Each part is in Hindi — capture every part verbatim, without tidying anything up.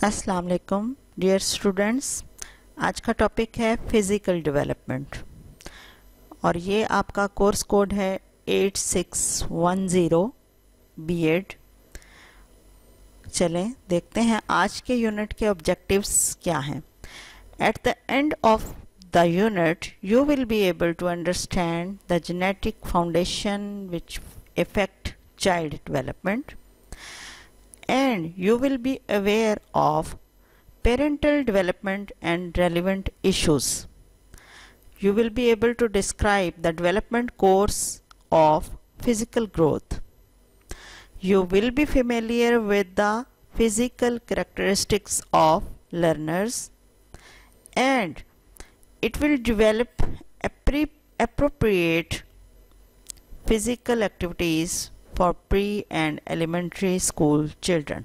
अस्सलाम वालेकुम डियर स्टूडेंट्स। आज का टॉपिक है फिज़िकल डेवलपमेंट और ये आपका कोर्स कोड है eight six one zero B Ed. चलें देखते हैं आज के यूनिट के ऑब्जेक्टिव्स क्या हैं। At the end of the unit you will be able to understand the genetic foundation which affect child development, and you will be aware of parental development and relevant issues. You will be able to describe the development course of physical growth. You will be familiar with the physical characteristics of learners, and it will develop appropriate physical activities for pre and elementary school children.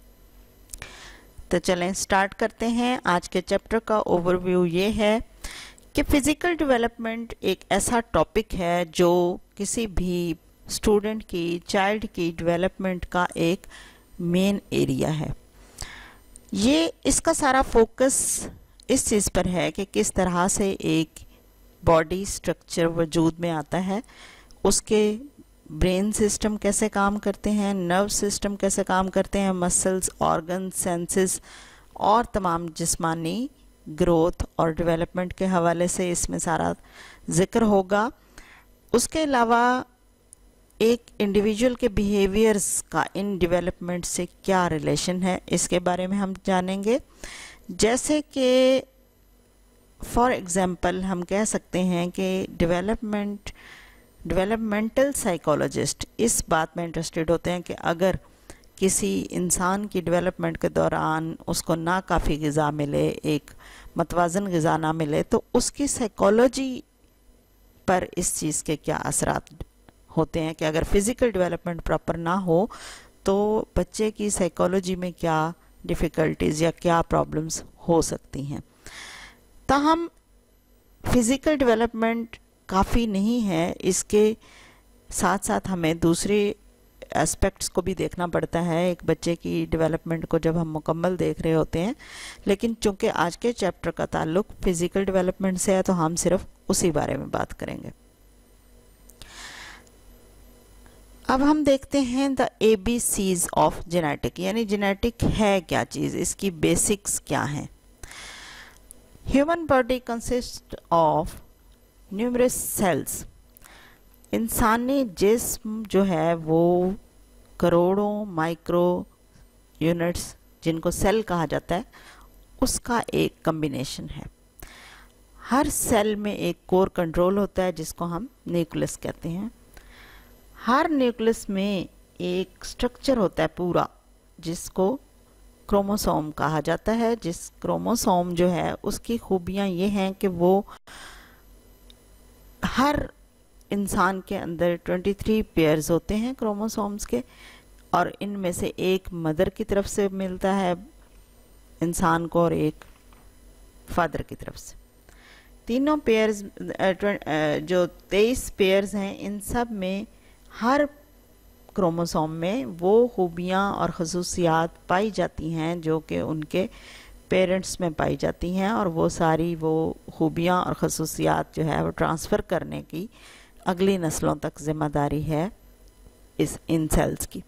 तो चलें स्टार्ट करते हैं। आज के चैप्टर का ओवरव्यू ये है कि फिज़िकल डेवलपमेंट एक ऐसा टॉपिक है जो किसी भी स्टूडेंट की चाइल्ड की डेवलपमेंट का एक मेन एरिया है। ये इसका सारा फोकस इस चीज़ पर है कि किस तरह से एक बॉडी स्ट्रक्चर वजूद में आता है, उसके ब्रेन सिस्टम कैसे काम करते हैं, नर्व सिस्टम कैसे काम करते हैं, मसल्स, ऑर्गन, सेंसेस और तमाम जिस्मानी ग्रोथ और डेवलपमेंट के हवाले से इसमें सारा जिक्र होगा। उसके अलावा एक इंडिविजुअल के बिहेवियर्स का इन डेवलपमेंट से क्या रिलेशन है, इसके बारे में हम जानेंगे। जैसे कि फॉर एग्जांपल हम कह सकते हैं कि डेवलपमेंट डेवलपमेंटल साइकोलॉजिस्ट इस बात में इंटरेस्टेड होते हैं कि अगर किसी इंसान की डेवलपमेंट के दौरान उसको ना काफ़ी ग़िज़ा मिले, एक मतवाज़न ग़िज़ा ना मिले, तो उसकी साइकोलॉजी पर इस चीज़ के क्या असरात होते हैं कि अगर फिज़िकल डेवलपमेंट प्रॉपर ना हो तो बच्चे की साइकोलॉजी में क्या डिफ़िकल्टीज़ या क्या प्रॉब्लम्स हो सकती हैं। ताहम फिज़िकल डेवलपमेंट काफ़ी नहीं है, इसके साथ साथ हमें दूसरे एस्पेक्ट्स को भी देखना पड़ता है एक बच्चे की डेवलपमेंट को जब हम मुकम्मल देख रहे होते हैं। लेकिन चूंकि आज के चैप्टर का ताल्लुक फिज़िकल डेवलपमेंट से है तो हम सिर्फ उसी बारे में बात करेंगे। अब हम देखते हैं the A B Cs of genetic, यानी जेनेटिक है क्या चीज़, इसकी बेसिक्स क्या हैं। Human body consist of numerous cells. इंसानी जिस्म जो है वो करोड़ों माइक्रो यूनिट्स जिनको सेल कहा जाता है उसका एक कम्बिनेशन है। हर सेल में एक कोर कंट्रोल होता है जिसको हम न्यूक्लियस कहते हैं। हर न्यूक्लियस में एक स्ट्रक्चर होता है पूरा जिसको क्रोमोसोम कहा जाता है। जिस क्रोमोसोम जो है उसकी खूबियाँ ये हैं कि वो हर इंसान के अंदर तेईस पेयर्स होते हैं क्रोमोसोम्स के, और इनमें से एक मदर की तरफ से मिलता है इंसान को और एक फादर की तरफ से। तीनों पेयर्स जो तेईस पेयर्स हैं इन सब में हर क्रोमोसोम में वो खूबियाँ और खसूसियात पाई जाती हैं जो कि उनके पेरेंट्स में पाई जाती हैं, और वो सारी वो खूबियाँ और खसूसियात जो है वो ट्रांसफ़र करने की अगली नस्लों तक ज़िम्मेदारी है इस इन सेल्स की।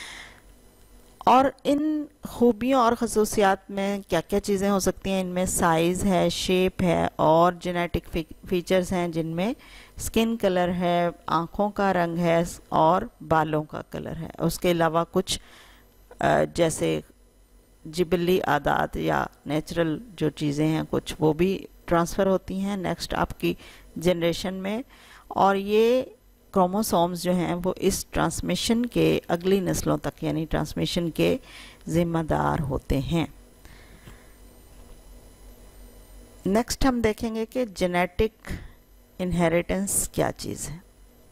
और इन खूबियों और खसूसियात में क्या क्या चीज़ें हो सकती हैं, इनमें साइज़ है, शेप है और जेनेटिक फीचर्स हैं जिनमें स्किन कलर है, आँखों का रंग है और बालों का कलर है। उसके अलावा कुछ जैसे जिबली आदात या नेचुरल जो चीज़ें हैं कुछ वो भी ट्रांसफ़र होती हैं नेक्स्ट आपकी जनरेशन में, और ये क्रोमोसोम्स जो हैं वो इस ट्रांसमिशन के अगली नस्लों तक यानी ट्रांसमिशन के ज़िम्मेदार होते हैं। नेक्स्ट हम देखेंगे कि जेनेटिक इनहेरिटेंस क्या चीज़ है।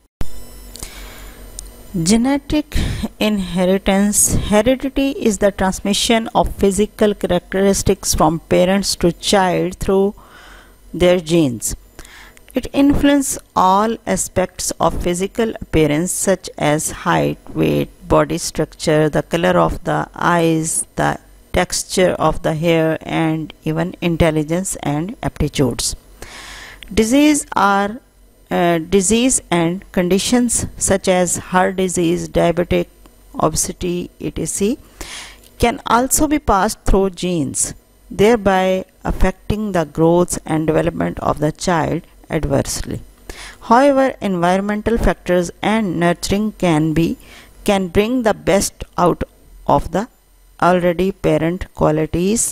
Genetic inheritance, heredity is the transmission of physical characteristics from parents to child through their genes. It influences all aspects of physical appearance such as height, weight, body structure, the color of the eyes, the texture of the hair, and even intelligence and aptitudes. Disease are uh, disease and conditions such as heart disease, diabetic, obesity, et cetera can also be passed through genes, thereby affecting the growth and development of the child adversely. However, environmental factors and nurturing can be can bring the best out of the already parent qualities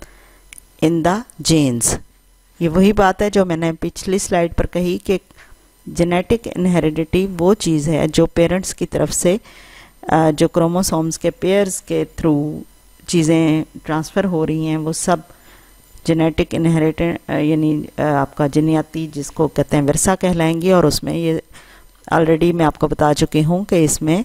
in the genes. ये वही बात है जो मैंने पिछली स्लाइड पर कही कि जेनेटिक इनहेरिडिटी वो चीज़ है जो पेरेंट्स की तरफ से जो क्रोमोसोम्स के पेयर्स के थ्रू चीज़ें ट्रांसफ़र हो रही हैं वो सब जेनेटिक इनहेरिटेंस यानी आपका जनियाती जिसको कहते हैं विरसा कहलाएंगी। और उसमें ये ऑलरेडी मैं आपको बता चुकी हूँ कि इसमें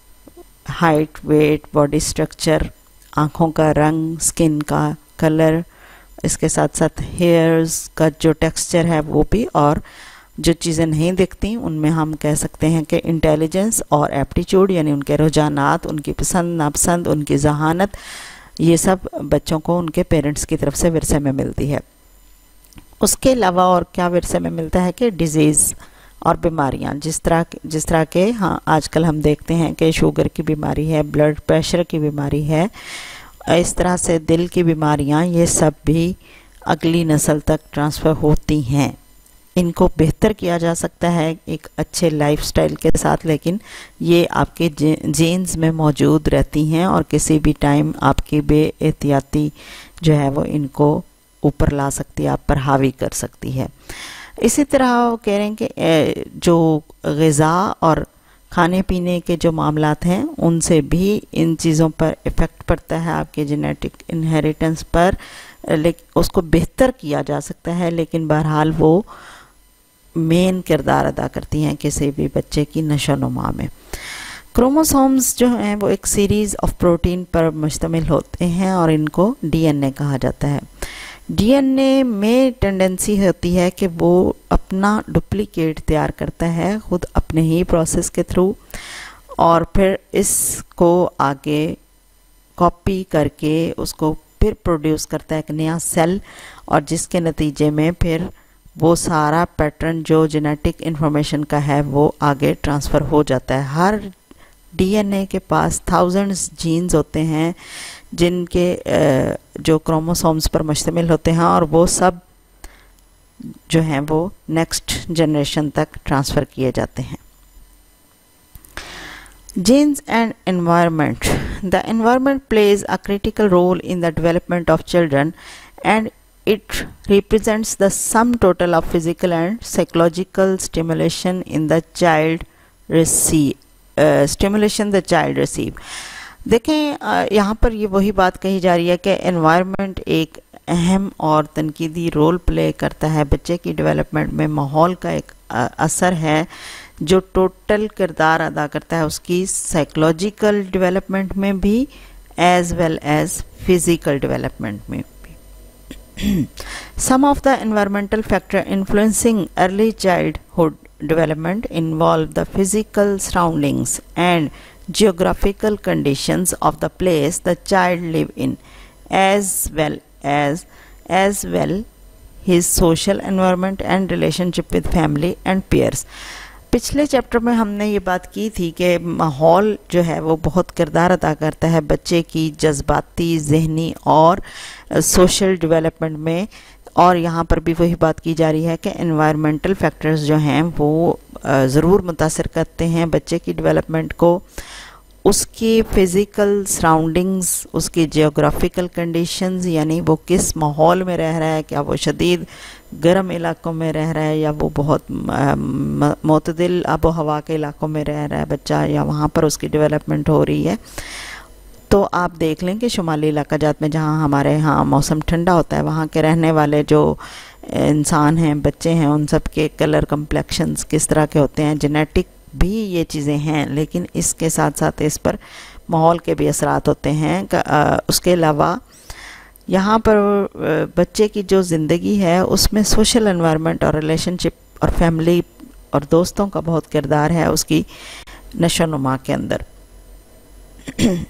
हाइट, वेट, बॉडी स्ट्रक्चर, आँखों का रंग, स्किन का कलर, इसके साथ साथ हेयर्स का जो टेक्सचर है वो भी, और जो चीज़ें नहीं दिखती उनमें हम कह सकते हैं कि इंटेलिजेंस और एप्टीट्यूड यानी उनके रुझानात, उनकी पसंद नापसंद, उनकी जहानत, ये सब बच्चों को उनके पेरेंट्स की तरफ से विरसे में मिलती है। उसके अलावा और क्या विरसे में मिलता है कि डिजीज़ और बीमारियां, जिस तरह जिस तरह के हाँ आजकल हम देखते हैं कि शुगर की बीमारी है, ब्लड प्रेशर की बीमारी है, इस तरह से दिल की बीमारियां, ये सब भी अगली नस्ल तक ट्रांसफ़र होती हैं। इनको बेहतर किया जा सकता है एक अच्छे लाइफस्टाइल के साथ, लेकिन ये आपके जीन्स में मौजूद रहती हैं और किसी भी टाइम आपकी बेएहतियाती जो है वो इनको ऊपर ला सकती है, आप पर हावी कर सकती है। इसी तरह वो कह रहे हैं कि जो ग़िज़ा और खाने पीने के जो मामलात हैं उनसे भी इन चीज़ों पर इफ़ेक्ट पड़ता है आपके जेनेटिक इनहेरिटेंस पर, लेकिन उसको बेहतर किया जा सकता है, लेकिन बहरहाल वो मेन किरदार अदा करती हैं किसी भी बच्चे की नशोनुमा में। क्रोमोसोम्स जो हैं वो एक सीरीज़ ऑफ प्रोटीन पर मुश्तमिल होते हैं और इनको डीएनए कहा जाता है। डीएनए में टेंडेंसी होती है कि वो अपना डुप्लीकेट तैयार करता है खुद अपने ही प्रोसेस के थ्रू, और फिर इसको आगे कॉपी करके उसको फिर प्रोड्यूस करता है एक नया सेल, और जिसके नतीजे में फिर वो सारा पैटर्न जो जेनेटिक इन्फॉर्मेशन का है वो आगे ट्रांसफ़र हो जाता है। हर डीएनए के पास थाउजेंड्स जीन्स होते हैं जिनके जो क्रोमोसोम्स पर मुश्तमिल होते हैं, और वो सब जो हैं वो नेक्स्ट जनरेशन तक ट्रांसफ़र किए जाते हैं। Genes and environment. The environment plays a critical role in the development of children, and it represents the sum total of physical and psychological stimulation in the child receive uh, stimulation the child receive. देखें यहाँ पर ये वही बात कही जा रही है कि एनवायरनमेंट एक अहम और तनकीदी रोल प्ले करता है बच्चे की डेवलपमेंट में। माहौल का एक असर है जो टोटल किरदार अदा करता है उसकी साइकोलॉजिकल डेवलपमेंट में भी as well as physical development में भी। Some of the environmental factors influencing early childhood development involve the physical surroundings and geographical conditions of the place the child live in, as well as as well his social environment and relationship with family and peers. पिछले चैप्टर में हमने ये बात की थी कि माहौल जो है वो बहुत किरदार अदा करता है बच्चे की जज्बाती, जहनी और सोशल डेवलपमेंट में, और यहाँ पर भी वही बात की जा रही है कि एनवायरमेंटल फैक्टर्स जो हैं वो ज़रूर मुतासिर करते हैं बच्चे की डेवलपमेंट को। उसकी फ़िज़िकल सराउंडिंग्स, उसकी जियोग्राफिकल कंडीशंस यानी वो किस माहौल में रह रहा है, क्या वो शदीद गर्म इलाकों में रह रहा है या वो बहुत मोतदिल आबो हवा के इलाकों में रह रहा है बच्चा, या वहाँ पर उसकी डेवलपमेंट हो रही है। तो आप देख लें कि शुमाली इलाका जात में जहाँ हमारे यहाँ मौसम ठंडा होता है वहाँ के रहने वाले जो इंसान हैं, बच्चे हैं, उन सब के कलर कम्प्लेक्शंस किस तरह के होते हैं। जेनेटिक भी ये चीज़ें हैं, लेकिन इसके साथ साथ इस पर माहौल के भी असरात होते हैं। उसके अलावा यहाँ पर बच्चे की जो ज़िंदगी है उसमें सोशल एनवायरनमेंट और रिलेशनशिप और फैमिली और दोस्तों का बहुत किरदार है उसकी नशोनुमा के अंदर।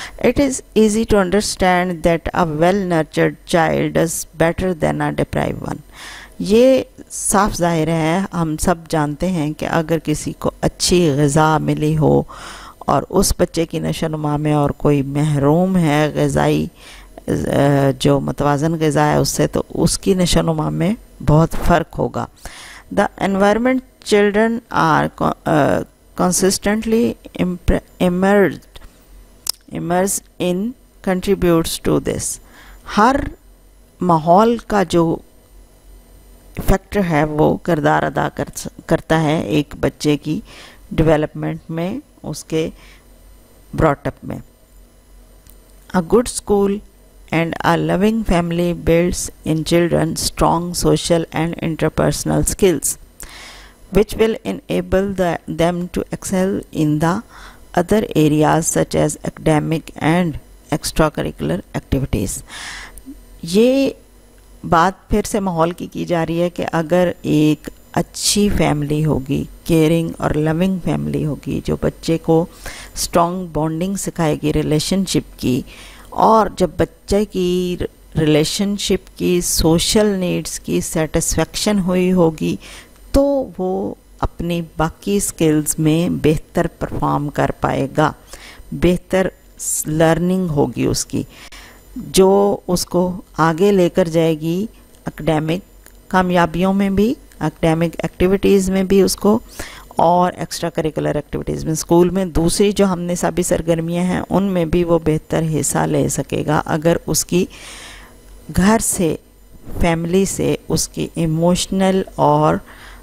It is easy to understand that a well-nurtured child does better than a deprived one. ये साफ ज़ाहिर है, हम सब जानते हैं कि अगर किसी को अच्छी ग़िज़ा मिली हो और उस बच्चे की नशोनुमा में और कोई महरूम है ग़िज़ाई जो मतवाज़न ग़िज़ा है उससे, तो उसकी नशोनुमा में बहुत फ़र्क होगा. The environment children are consistently immersed immersed in contributes to this. हर माहौल का जो फैक्टर है वो किरदार अदा कर करता है एक बच्चे की डेवलपमेंट में, उसके ब्रॉटअप में. A good school and a loving family builds in children strong social and interpersonal skills, which will enable the, them to excel in the other areas such as academic and extracurricular activities. ये बात फिर से माहौल की की जा रही है कि अगर एक अच्छी फैमिली होगी, केयरिंग और लविंग फैमिली होगी, जो बच्चे को स्ट्रॉन्ग बॉन्डिंग सिखाएगी रिलेशनशिप की, और जब बच्चे की रिलेशनशिप की सोशल नीड्स की सेटिस्फेक्शन हुई होगी तो वो अपनी बाकी स्किल्स में बेहतर परफॉर्म कर पाएगा, बेहतर लर्निंग होगी उसकी, जो उसको आगे लेकर जाएगी एकेडमिक कामयाबियों में भी, एकेडमिक एक्टिविटीज़ में भी उसको, और एक्स्ट्रा करिकुलर एक्टिविटीज़ में, स्कूल में दूसरी जो हमने सभी सरगर्मियां हैं उनमें भी वो बेहतर हिस्सा ले सकेगा अगर उसकी घर से, फैमिली से उसकी इमोशनल और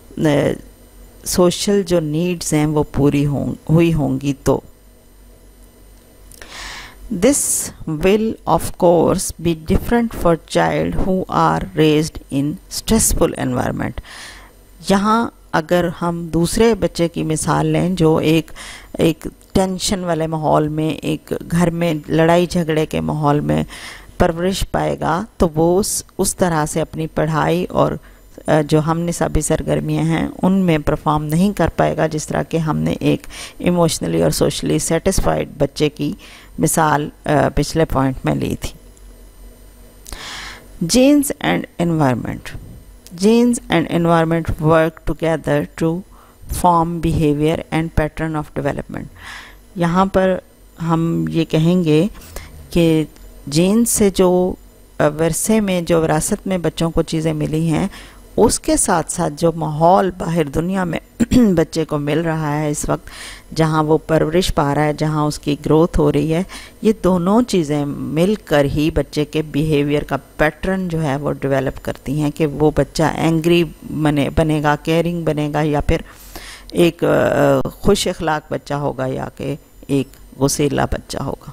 सोशल जो नीड्स हैं वो पूरी हों हुई होंगी तो. This will of course be different for child who are raised in stressful environment. यहाँ अगर हम दूसरे बच्चे की मिसाल लें जो एक एक टेंशन वाले माहौल में, एक घर में लड़ाई झगड़े के माहौल में परवरिश पाएगा, तो वो उस उस तरह से अपनी पढ़ाई और जो हमने सभी सरगर्मियां हैं उनमें परफॉर्म नहीं कर पाएगा जिस तरह के हमने एक इमोशनली और सोशली सेटिस्फाइड बच्चे की मिसाल पिछले पॉइंट में ली थी. Genes and environment. Genes and environment work together to form behavior and pattern of development. यहाँ पर हम ये कहेंगे कि जीन से जो विरसे में, जो विरासत में बच्चों को चीज़ें मिली हैं, उसके साथ साथ जो माहौल बाहर दुनिया में बच्चे को मिल रहा है इस वक्त, जहाँ वो परवरिश पा रहा है, जहाँ उसकी ग्रोथ हो रही है, ये दोनों चीज़ें मिलकर ही बच्चे के बिहेवियर का पैटर्न जो है वो डेवलप करती हैं कि वो बच्चा एंग्री बने बनेगा, केयरिंग बनेगा, या फिर एक खुश अखलाक बच्चा होगा, या कि एक गुस्सेला बच्चा होगा.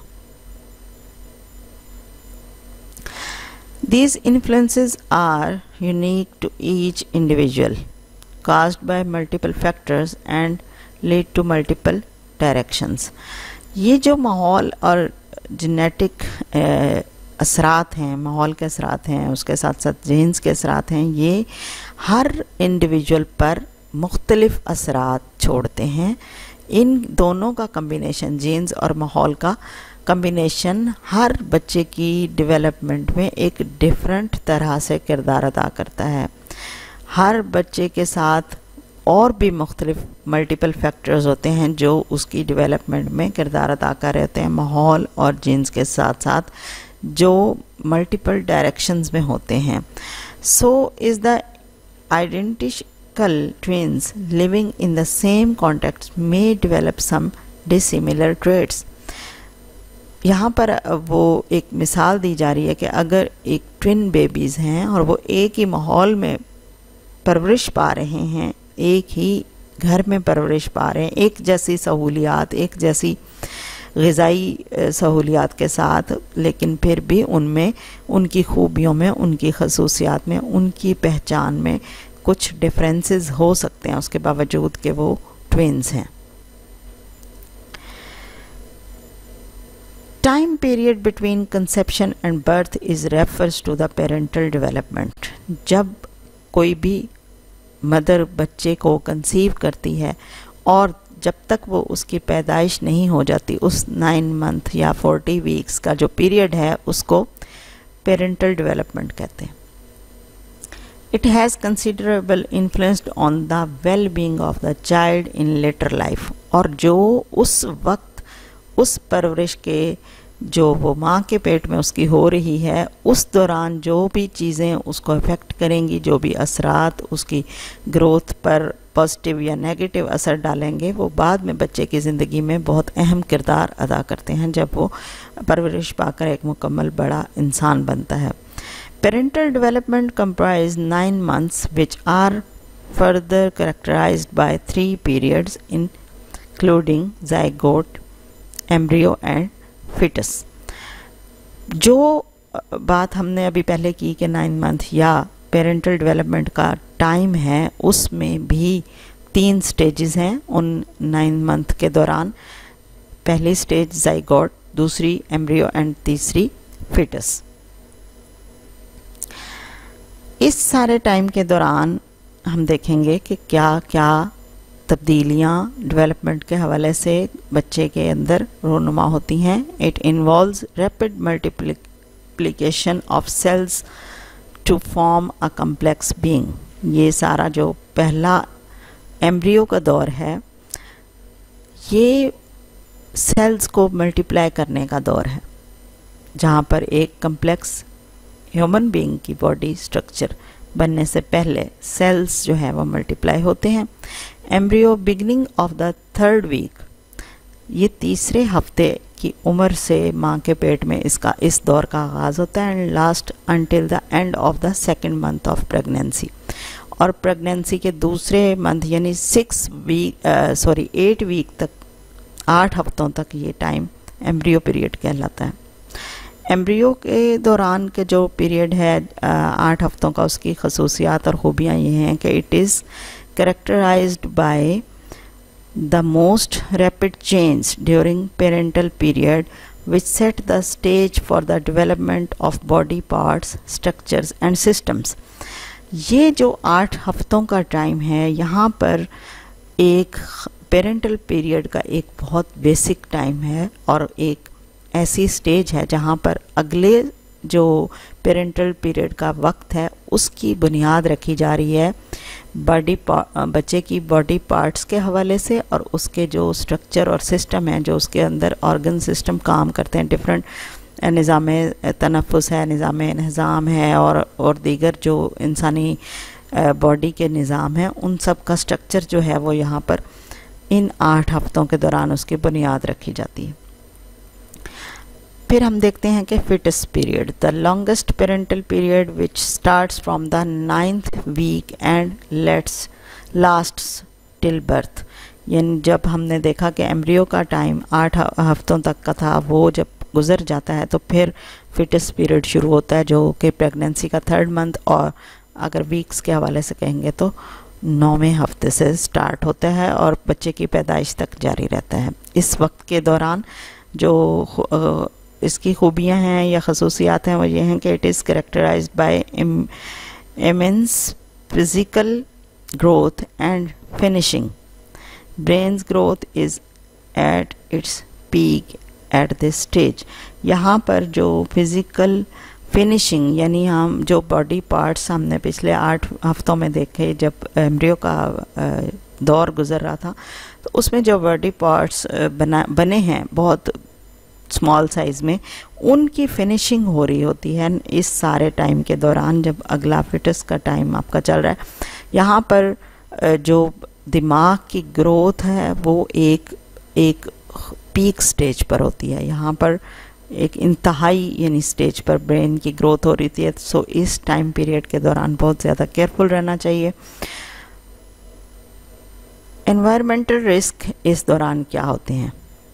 These influences are unique to each individual, caused by multiple factors and lead to multiple directions. ये जो माहौल और जेनेटिक असरात हैं, माहौल के असरात हैं, उसके साथ साथ जीन्स के असरात हैं, ये हर इंडिविजुअल पर मुख्तलिफ असरात छोड़ते हैं. इन दोनों का कम्बिनेशन, जीन्स और माहौल का कम्बिनेशन, हर बच्चे की डेवलपमेंट में एक डिफरेंट तरह से किरदार अदा करता है. हर बच्चे के साथ और भी मुख्तलिफ मल्टीपल फैक्टर्स होते हैं जो उसकी डेवलपमेंट में किरदार अदा कर रहे होते हैं, माहौल और जीन्स के साथ साथ जो मल्टीपल डायरेक्शंस में होते हैं. So is the identical twins living in the same context may develop some dissimilar traits. यहाँ पर वो एक मिसाल दी जा रही है कि अगर एक ट्विन बेबीज़ हैं और वो एक ही माहौल में परवरिश पा रहे हैं, एक ही घर में परवरिश पा रहे हैं, एक जैसी सहूलियात, एक जैसी ग़िज़ाई सहूलियात के साथ, लेकिन फिर भी उनमें, उनकी खूबियों में, उनकी खसूसियात में, उनकी पहचान में कुछ डिफरेंसेस हो सकते हैं उसके बावजूद कि वो ट्विन्स हैं. Time period between conception and birth is refers to the parental development. जब कोई भी मदर बच्चे को कंसीव करती है और जब तक वो उसकी पैदाइश नहीं हो जाती, उस नाइन मंथ या फोर्टी वीक्स का जो पीरियड है उसको पेरेंटल डेवलपमेंट कहते हैं। It has considerable influenced on the well being of the child in later life, और जो उस वक्त उस परवरिश के जो वो माँ के पेट में उसकी हो रही है उस दौरान जो भी चीज़ें उसको अफेक्ट करेंगी, जो भी असरात उसकी ग्रोथ पर पॉजिटिव या नेगेटिव असर डालेंगे, वो बाद में बच्चे की ज़िंदगी में बहुत अहम किरदार अदा करते हैं जब वो परवरिश पाकर एक मुकम्मल बड़ा इंसान बनता है। Parental development comprise nine months which are further characterized by three periods including zygote, embryo and fetus. जो बात हमने अभी पहले की कि नाइन मंथ या पेरेंटल डेवलपमेंट का टाइम है, उसमें भी तीन स्टेजेस हैं उन नाइन मंथ के दौरान। पहली स्टेज ज़ाइगोट, दूसरी एम्ब्रियो एंड तीसरी फिटस। इस सारे टाइम के दौरान हम देखेंगे कि क्या क्या तब्दीलियाँ डेवलपमेंट के हवाले से बच्चे के अंदर रोनुमा होती हैं। It involves rapid multiplication of cells to form a complex being. ये सारा जो पहला एम्ब्रियो का दौर है, ये सेल्स को मल्टीप्लाई करने का दौर है, जहाँ पर एक कम्प्लेक्स ह्यूमन बीइंग की बॉडी स्ट्रक्चर बनने से पहले सेल्स जो है वो मल्टीप्लाई होते हैं। Embryo beginning of the third week, ये तीसरे हफ्ते की उम्र से माँ के पेट में इसका इस दौर का आगाज़ होता है and last until the end of the second month of pregnancy. और प्रेगनेंसी के दूसरे मंथ यानी six week sorry eight week तक, आठ हफ्तों तक ये टाइम एम्ब्रियो पीरियड कहलाता है। एम्ब्रियो के दौरान के जो पीरियड है आठ हफ्तों का, उसकी खसूसियात और ख़ूबियाँ ये हैं कि it is characterized by the most rapid change during parental period which set the stage for the development of body parts, structures and systems। ये जो आठ हफ्तों का टाइम है, यहाँ पर एक पेरेंटल पीरियड का एक बहुत बेसिक टाइम है और एक ऐसी स्टेज है जहाँ पर अगले जो पेरेंटल पीरियड का वक्त है उसकी बुनियाद रखी जा रही है बॉडी बच्चे की बॉडी पार्ट्स के हवाले से, और उसके जो स्ट्रक्चर और सिस्टम है, जो उसके अंदर ऑर्गन सिस्टम काम करते हैं, डिफरेंट निज़ाम तनफ़ुस है, निज़ाम निज़ाम है और और दीगर जो इंसानी बॉडी के निज़ाम हैं, उन सब का स्ट्रक्चर जो है वो यहाँ पर इन आठ हफ्तों के दौरान उसकी बुनियाद रखी जाती है। फिर हम देखते हैं कि fetus period, the longest parental period which starts from the ninth week and lets lasts till birth. यानी जब हमने देखा कि एम्ब्रियो का टाइम आठ हफ्तों तक का था, वो जब गुजर जाता है तो फिर फिटस पीरियड शुरू होता है, जो कि प्रेगनेंसी का थर्ड मंथ, और अगर वीक्स के हवाले से कहेंगे तो नौवें हफ्ते से स्टार्ट होता है और बच्चे की पैदाइश तक जारी रहता है। इस वक्त के दौरान जो इसकी खूबियाँ हैं या खसूसियात हैं वो ये हैं कि it is characterized by immense physical growth and finishing. Brain's growth is at its peak at this stage. यहाँ पर जो फिज़िकल फिनिशिंग यानी हम जो बॉडी पार्ट्स हमने पिछले आठ हफ्तों में देखे, जब एम्ब्रियो का दौर गुजर रहा था, तो उसमें जो बॉडी पार्ट्स बना बने हैं बहुत स्मॉल साइज़ में, उनकी फिनिशिंग हो रही होती है इस सारे टाइम के दौरान, जब अगला फिटस का टाइम आपका चल रहा है। यहाँ पर जो दिमाग की ग्रोथ है वो एक एक पीक स्टेज पर होती है, यहाँ पर एक इंतहाई यानी स्टेज पर ब्रेन की ग्रोथ हो रही थी। सो इस टाइम पीरियड के दौरान बहुत ज़्यादा केयरफुल रहना चाहिए। एनवायरमेंटल रिस्क इस दौरान क्या होते हैं?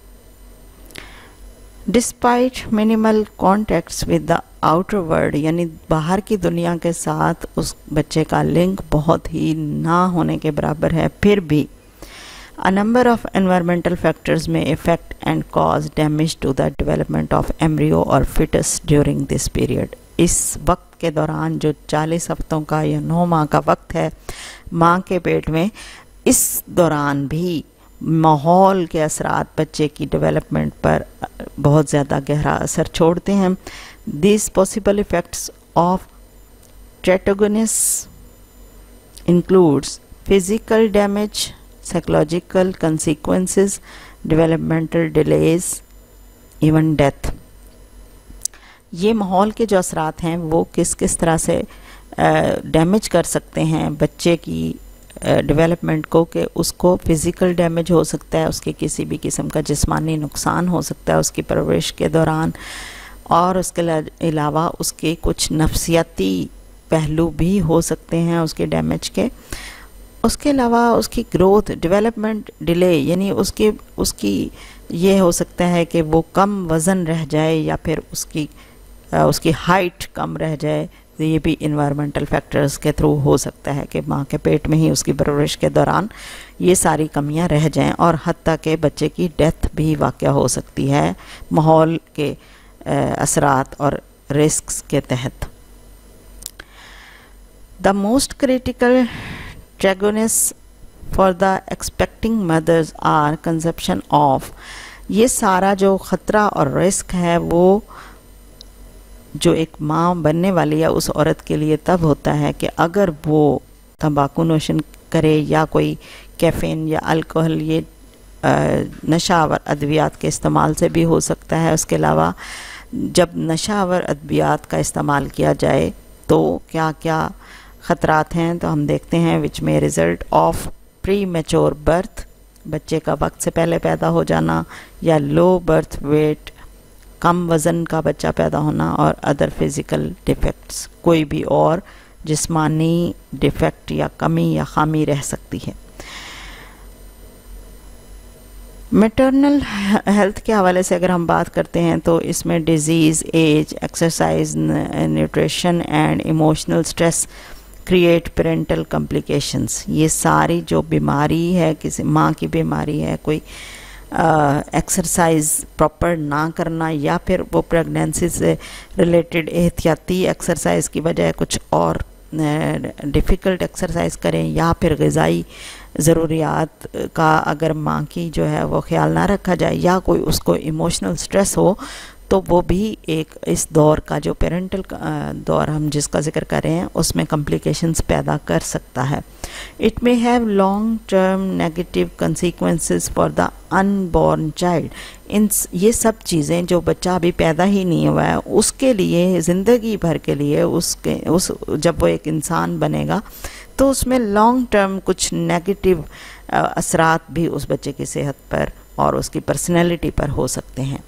Despite minimal contacts with the outer world, यानी बाहर की दुनिया के साथ उस बच्चे का लिंक बहुत ही ना होने के बराबर है, फिर भी a number of environmental factors may affect and cause damage to the development of embryo or fetus during this period। इस वक्त के दौरान जो चालीस हफ्तों का या नौ माह का वक्त है माँ के पेट में, इस दौरान भी माहौल के असरात बच्चे की डेवलपमेंट पर बहुत ज़्यादा गहरा असर छोड़ते हैं। These possible effects of teratogenesis includes physical damage, psychological consequences, developmental delays, even death. ये माहौल के जो असरात हैं वो किस किस तरह से डैमेज कर सकते हैं बच्चे की डेवलपमेंट को, कि उसको फिज़िकल डैमेज हो सकता है, उसके किसी भी किस्म का जिस्मानी नुकसान हो सकता है उसकी परवरिश के दौरान, और उसके अलावा उसके कुछ नफसियाती पहलू भी हो सकते हैं उसके डैमेज के। उसके अलावा उसकी ग्रोथ डेवलपमेंट डिले, यानी उसकी उसकी ये हो सकता है कि वो कम वज़न रह जाए या फिर उसकी उसकी हाइट कम रह जाए। तो ये भी इन्वायरमेंटल फैक्टर्स के थ्रू हो सकता है कि माँ के पेट में ही उसकी परवरिश के दौरान ये सारी कमियां रह जाएं, और हत्ता के बच्चे की डेथ भी वाक़या हो सकती है माहौल के असरात और रिस्क्स के तहत। The most critical teratogens for the expecting mothers are conception of, ये सारा जो ख़तरा और रिस्क है वो जो एक माँ बनने वाली है उस औरत के लिए तब होता है कि अगर वो तंबाकू नोशन करे या कोई कैफ़ीन या अल्कोहल, ये नशावर अद्वियात के इस्तेमाल से भी हो सकता है। उसके अलावा जब नशावर अद्वियात का इस्तेमाल किया जाए तो क्या क्या ख़तरात हैं, तो हम देखते हैं विच में result of premature birth, बच्चे का वक्त से पहले पैदा हो जाना, या लो बर्थ वेट, कम वज़न का बच्चा पैदा होना, और अदर फिज़िकल डिफेक्ट्स, कोई भी और जिस्मानी डिफेक्ट या कमी या खामी रह सकती है। मैटरनल हेल्थ के हवाले से अगर हम बात करते हैं तो इसमें disease, age, exercise, nutrition and emotional stress create parental complications, ये सारी जो बीमारी है, किसी माँ की बीमारी है, कोई एक्सरसाइज uh, प्रॉपर ना करना, या फिर वो प्रेगनेंसी से रिलेटेड एहतियाती एक्सरसाइज की बजाय कुछ और डिफ़िकल्ट uh, एक्सरसाइज करें, या फिर ग़िज़ाई ज़रूरियात का अगर माँ की जो है वो ख्याल ना रखा जाए, या कोई उसको इमोशनल स्ट्रेस हो, तो वो भी एक इस दौर का जो पेरेंटल दौर हम जिसका जिक्र कर रहे हैं उसमें कॉम्प्लिकेशंस पैदा कर सकता है। It may have long term negative consequences for the unborn child, इन ये सब चीज़ें जो बच्चा अभी पैदा ही नहीं हुआ है उसके लिए ज़िंदगी भर के लिए, उसके उस जब वो एक इंसान बनेगा तो उसमें लॉन्ग टर्म कुछ नेगेटिव असरात भी उस बच्चे की सेहत पर और उसकी पर्सनैलिटी पर हो सकते हैं।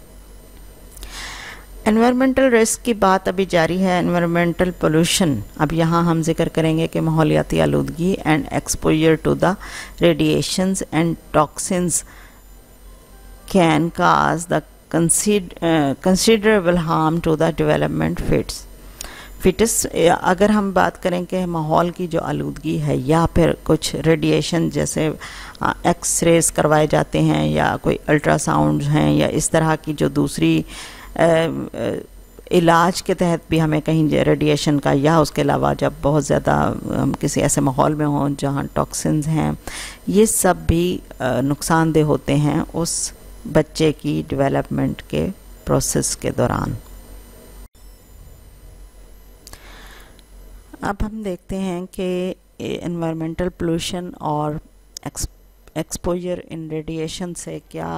एनवायरमेंटल रिस्क की बात अभी जारी है। एनवायरमेंटल पोल्यूशन, अब यहाँ हम जिक्र करेंगे कि माहौलियाती आलूदगी and exposure to the radiations and toxins can cause the considerable harm to the development fetus fetus अगर हम बात करें कि माहौल की जो आलूदगी है या फिर कुछ रेडिएशन जैसे एक्स रेज करवाए जाते हैं या कोई अल्ट्रासाउंड हैं या इस तरह की जो दूसरी इलाज के तहत भी हमें कहीं रेडिएशन का, या उसके अलावा जब बहुत ज़्यादा हम किसी ऐसे माहौल में हों जहाँ टॉक्सिन्स हैं, ये सब भी नुकसानदेह होते हैं उस बच्चे की डेवलपमेंट के प्रोसेस के दौरान। अब हम देखते हैं कि एनवायरमेंटल पोल्यूशन और एक्सपोजर इन रेडिएशन से क्या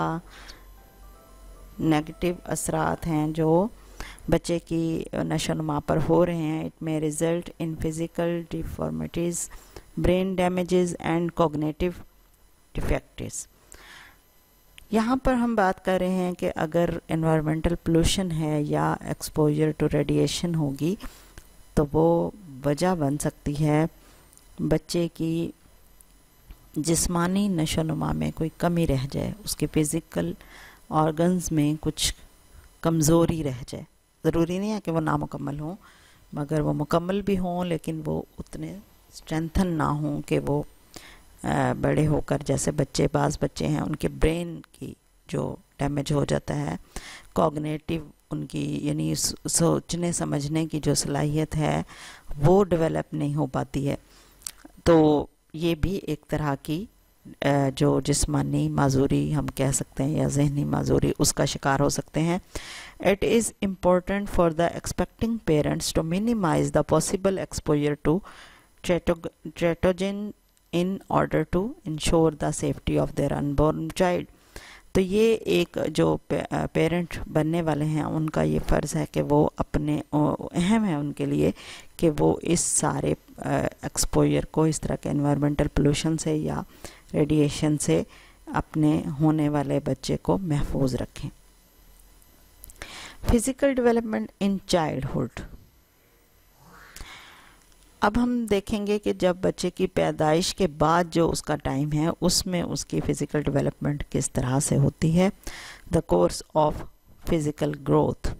नेगेटिव असरात हैं जो बच्चे की नशोनुमा पर हो रहे हैं। It may result in physical deformities, brain damages and cognitive defects. यहाँ पर हम बात कर रहे हैं कि अगर एनवायरमेंटल पोल्यूशन है या एक्सपोजर टू रेडिएशन होगी तो वो वजह बन सकती है बच्चे की जिस्मानी नशोनुमा में कोई कमी रह जाए, उसके फिज़िकल ऑर्गन्स में कुछ कमज़ोरी रह जाए। ज़रूरी नहीं है कि वो नामुकम्मल हों, मगर वो मुकम्मल भी हों लेकिन वो उतने स्ट्रेंथन ना हों कि वो बड़े होकर, जैसे बच्चे बाज़ बच्चे हैं उनके ब्रेन की जो डैमेज हो जाता है, कॉग्निटिव उनकी यानी सोचने समझने की जो सलाहियत है वो डेवलप नहीं हो पाती है, तो ये भी एक तरह की जो जिस्मानी माजूरी हम कह सकते हैं या जहनी माजूरी, उसका शिकार हो सकते हैं। It is important for the expecting parents to minimize the possible exposure to teratogen in order to ensure the safety of their unborn child. तो ये एक जो पेरेंट बनने वाले हैं उनका ये फ़र्ज़ है कि वो अपने, अहम है उनके लिए कि वो इस सारे एक्सपोजर को, इस तरह के एनवायरमेंटल पोल्यूशन से या रेडिएशन से अपने होने वाले बच्चे को महफूज रखें। Physical development in childhood. अब हम देखेंगे कि जब बच्चे की पैदाइश के बाद जो उसका टाइम है उसमें उसकी फ़िज़िकल डेवलपमेंट किस तरह से होती है। The course of physical growth,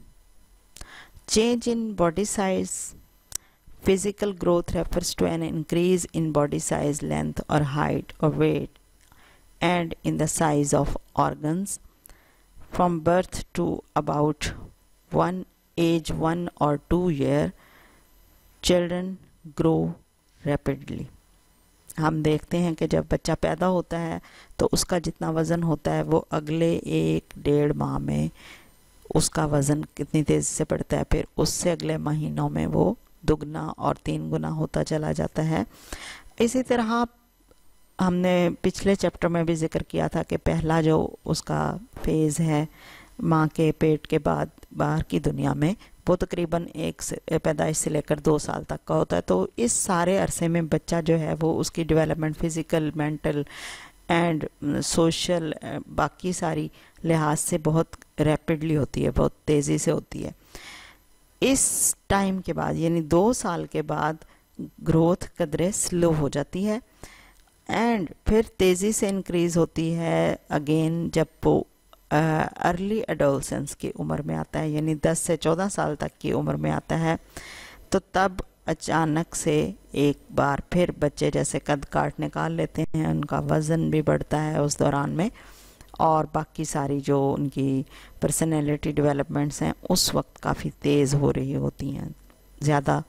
change in body size. Physical growth refers to an increase in body size, length or height or weight and in the size of organs from birth to about one age one or two year. Children grow rapidly. हम देखते हैं कि जब बच्चा पैदा होता है तो उसका जितना वज़न होता है वो अगले एक डेढ़ माह में उसका वज़न कितनी तेज़ी से बढ़ता है, फिर उससे अगले महीनों में वो दुगना और तीन गुना होता चला जाता है। इसी तरह हमने पिछले चैप्टर में भी जिक्र किया था कि पहला जो उसका फेज़ है माँ के पेट के बाद बाहर की दुनिया में, वो तकरीबन एक से पैदाइश से लेकर दो साल तक का होता है। तो इस सारे अरसे में बच्चा जो है वो उसकी development physical, mental and social, बाकी सारी लिहाज से बहुत रैपिडली होती है, बहुत तेज़ी से होती है। इस टाइम के बाद यानी दो साल के बाद ग्रोथ कदरे स्लो हो जाती है एंड फिर तेज़ी से इंक्रीज़ होती है अगेन जब वो अर्ली एडोलसेंस की उम्र में आता है, यानी दस से चौदह साल तक की उम्र में आता है। तो तब अचानक से एक बार फिर बच्चे जैसे कद काट निकाल लेते हैं, उनका वज़न भी बढ़ता है उस दौरान में, और बाकी सारी जो उनकी पर्सनैलिटी डेवलपमेंट्स हैं उस वक्त काफ़ी तेज़ हो रही होती हैं ज़्यादा।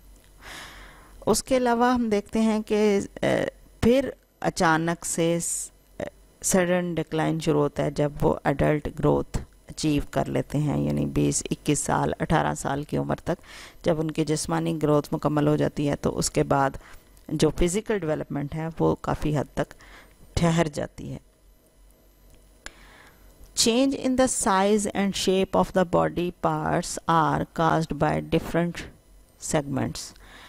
उसके अलावा हम देखते हैं कि फिर अचानक से सडन डिक्लाइन शुरू होता है जब वो एडल्ट ग्रोथ अचीव कर लेते हैं, यानी बीस इक्कीस साल अठारह साल की उम्र तक जब उनकी जिस्मानी ग्रोथ मुकम्मल हो जाती है तो उसके बाद जो फिज़िकल डेवलपमेंट है वो काफ़ी हद तक ठहर जाती है। Change in the size and shape of the body parts are caused by different segments.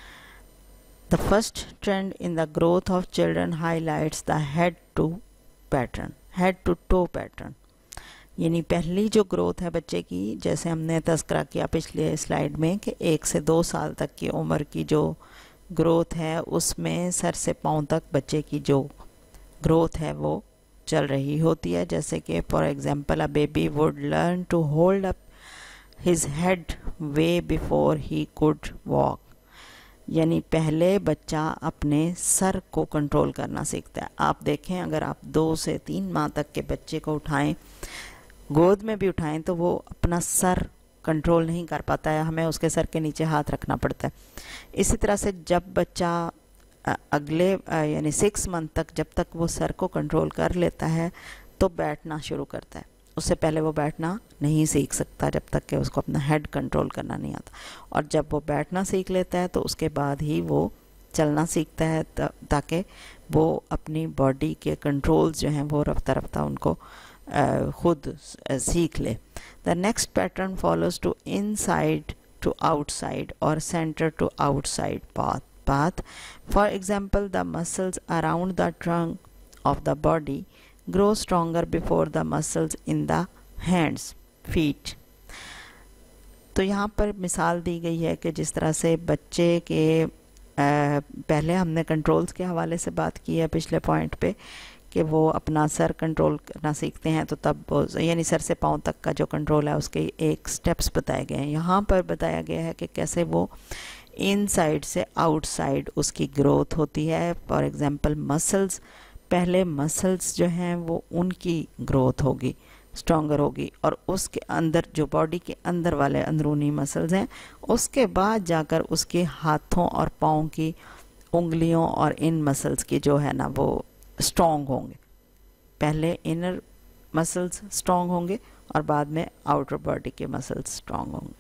The first trend in the growth of children highlights the head to pattern, head to toe pattern. यानी पहली जो ग्रोथ है बच्चे की, जैसे हमने तज़किरा किया पिछले स्लाइड में कि एक से दो साल तक की उम्र की जो ग्रोथ है उसमें सर से पाँव तक बच्चे की जो ग्रोथ है वो चल रही होती है। जैसे कि for example a baby would learn to hold up his head way before he could walk, यानी पहले बच्चा अपने सर को कंट्रोल करना सीखता है। आप देखें अगर आप दो से तीन माह तक के बच्चे को उठाएं, गोद में भी उठाएं, तो वो अपना सर कंट्रोल नहीं कर पाता है, हमें उसके सर के नीचे हाथ रखना पड़ता है। इसी तरह से जब बच्चा अगले यानी सिक्स मंथ तक जब तक वो सर को कंट्रोल कर लेता है तो बैठना शुरू करता है। उससे पहले वो बैठना नहीं सीख सकता जब तक कि उसको अपना हेड कंट्रोल करना नहीं आता, और जब वो बैठना सीख लेता है तो उसके बाद ही वो चलना सीखता है, ताकि वो अपनी बॉडी के कंट्रोल्स जो हैं वो रफ्ता रफ्ता उनको खुद सीख ले। The next pattern follows to inside to outside और centre to outside path path. For example, the muscles around the trunk of the body grow stronger before the muscles in the hands, feet. तो यहाँ पर मिसाल दी गई है कि जिस तरह से बच्चे के आ, पहले हमने कंट्रोल्स के हवाले से बात की है पिछले पॉइंट पे कि वो अपना सर कंट्रोल करना सीखते हैं, तो तब वो यानी सर से पाँव तक का जो कंट्रोल है उसके एक स्टेप्स बताए गए हैं। यहाँ पर बताया गया है कि कैसे वो इनसाइड से आउटसाइड उसकी ग्रोथ होती है। फॉर एग्जांपल मसल्स, पहले मसल्स जो हैं वो उनकी ग्रोथ होगी, स्ट्रॉन्गर होगी, और उसके अंदर जो बॉडी के अंदर वाले अंदरूनी मसल्स हैं उसके बाद जाकर उसके हाथों और पाँव की उंगलियों और इन मसल्स की जो है ना वो स्ट्रॉन्ग होंगे। पहले इनर मसल्स स्ट्रॉन्ग होंगे और बाद में आउटर बॉडी के मसल्स स्ट्रॉन्ग होंगे।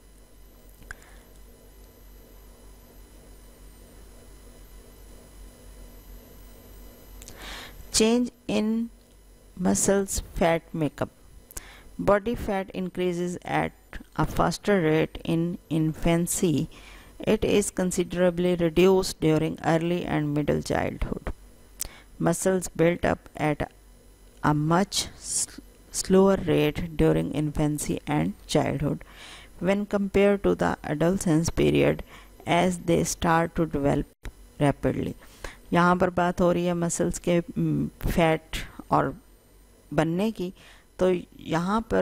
Change in muscles fat makeup. Body fat increases at a faster rate in infancy. It is considerably reduced during early and middle childhood. Muscles build up at a much slower rate during infancy and childhood when compared to the adolescence period, as they start to develop rapidly. यहाँ पर बात हो रही है मसल्स के फैट और बनने की। तो यहाँ पर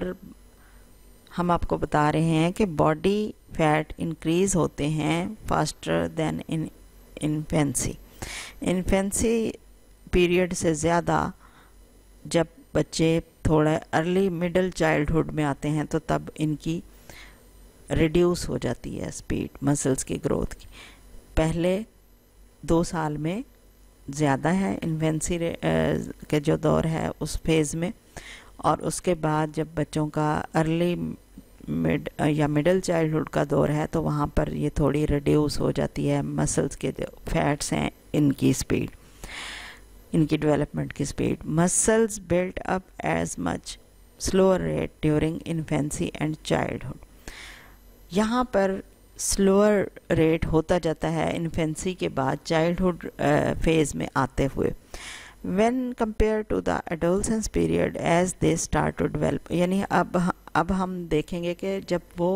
हम आपको बता रहे हैं कि बॉडी फैट इंक्रीज़ होते हैं faster than in infancy. Infancy period से ज़्यादा जब बच्चे थोड़ा अर्ली मिडिल चाइल्डहुड में आते हैं तो तब इनकी रिड्यूस हो जाती है स्पीड मसल्स की ग्रोथ की। पहले दो साल में ज़्यादा है इन्फेंसी के जो दौर है उस फेज़ में, और उसके बाद जब बच्चों का अर्ली मिड या मिडिल चाइल्डहुड का दौर है तो वहाँ पर ये थोड़ी रिड्यूस हो जाती है मसल्स के जो फैट्स हैं इनकी स्पीड, इनकी डेवलपमेंट की speed. Muscles build up as much slower rate during infancy and childhood. यहाँ पर स्लोअर रेट होता जाता है इन्फेंसी के बाद चाइल्डहुड फेज़ में आते हुए when compared to the adolescence period as they start to develop। यानी अब अब हम देखेंगे कि जब वो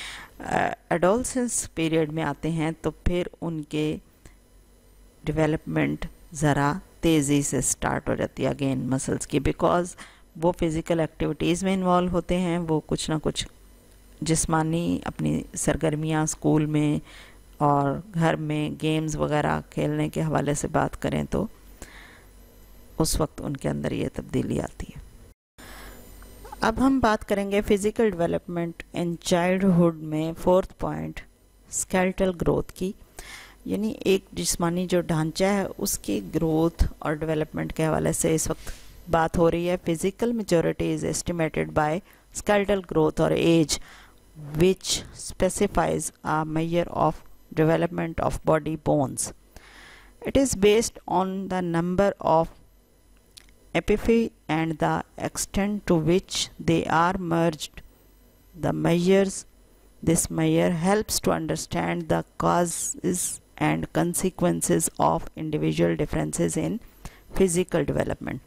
adolescence period में आते हैं तो फिर उनके डेवलपमेंट ज़रा तेज़ी से स्टार्ट हो जाती है अगेन मसल्स की, बिकॉज वो फिज़िकल एक्टिविटीज़ में इन्वॉल्व होते हैं, वो कुछ ना कुछ जिस्मानी अपनी सरगर्मियाँ स्कूल में और घर में गेम्स वगैरह खेलने के हवाले से बात करें तो उस वक्त उनके अंदर ये तब्दीली आती है। अब हम बात करेंगे फिज़िकल डेवलपमेंट इन चाइल्डहुड में फोर्थ पॉइंट स्केलेटल ग्रोथ की, यानी एक जिस्मानी जो ढांचा है उसकी ग्रोथ और डेवलपमेंट के हवाले से इस वक्त बात हो रही है। Physical maturity is estimated by skeletal growth और age which specifies a measure of development of body bones. It is based on the number of epiphyse and the extent to which they are merged. The measures this measure helps to understand the causes and consequences of individual differences in physical development.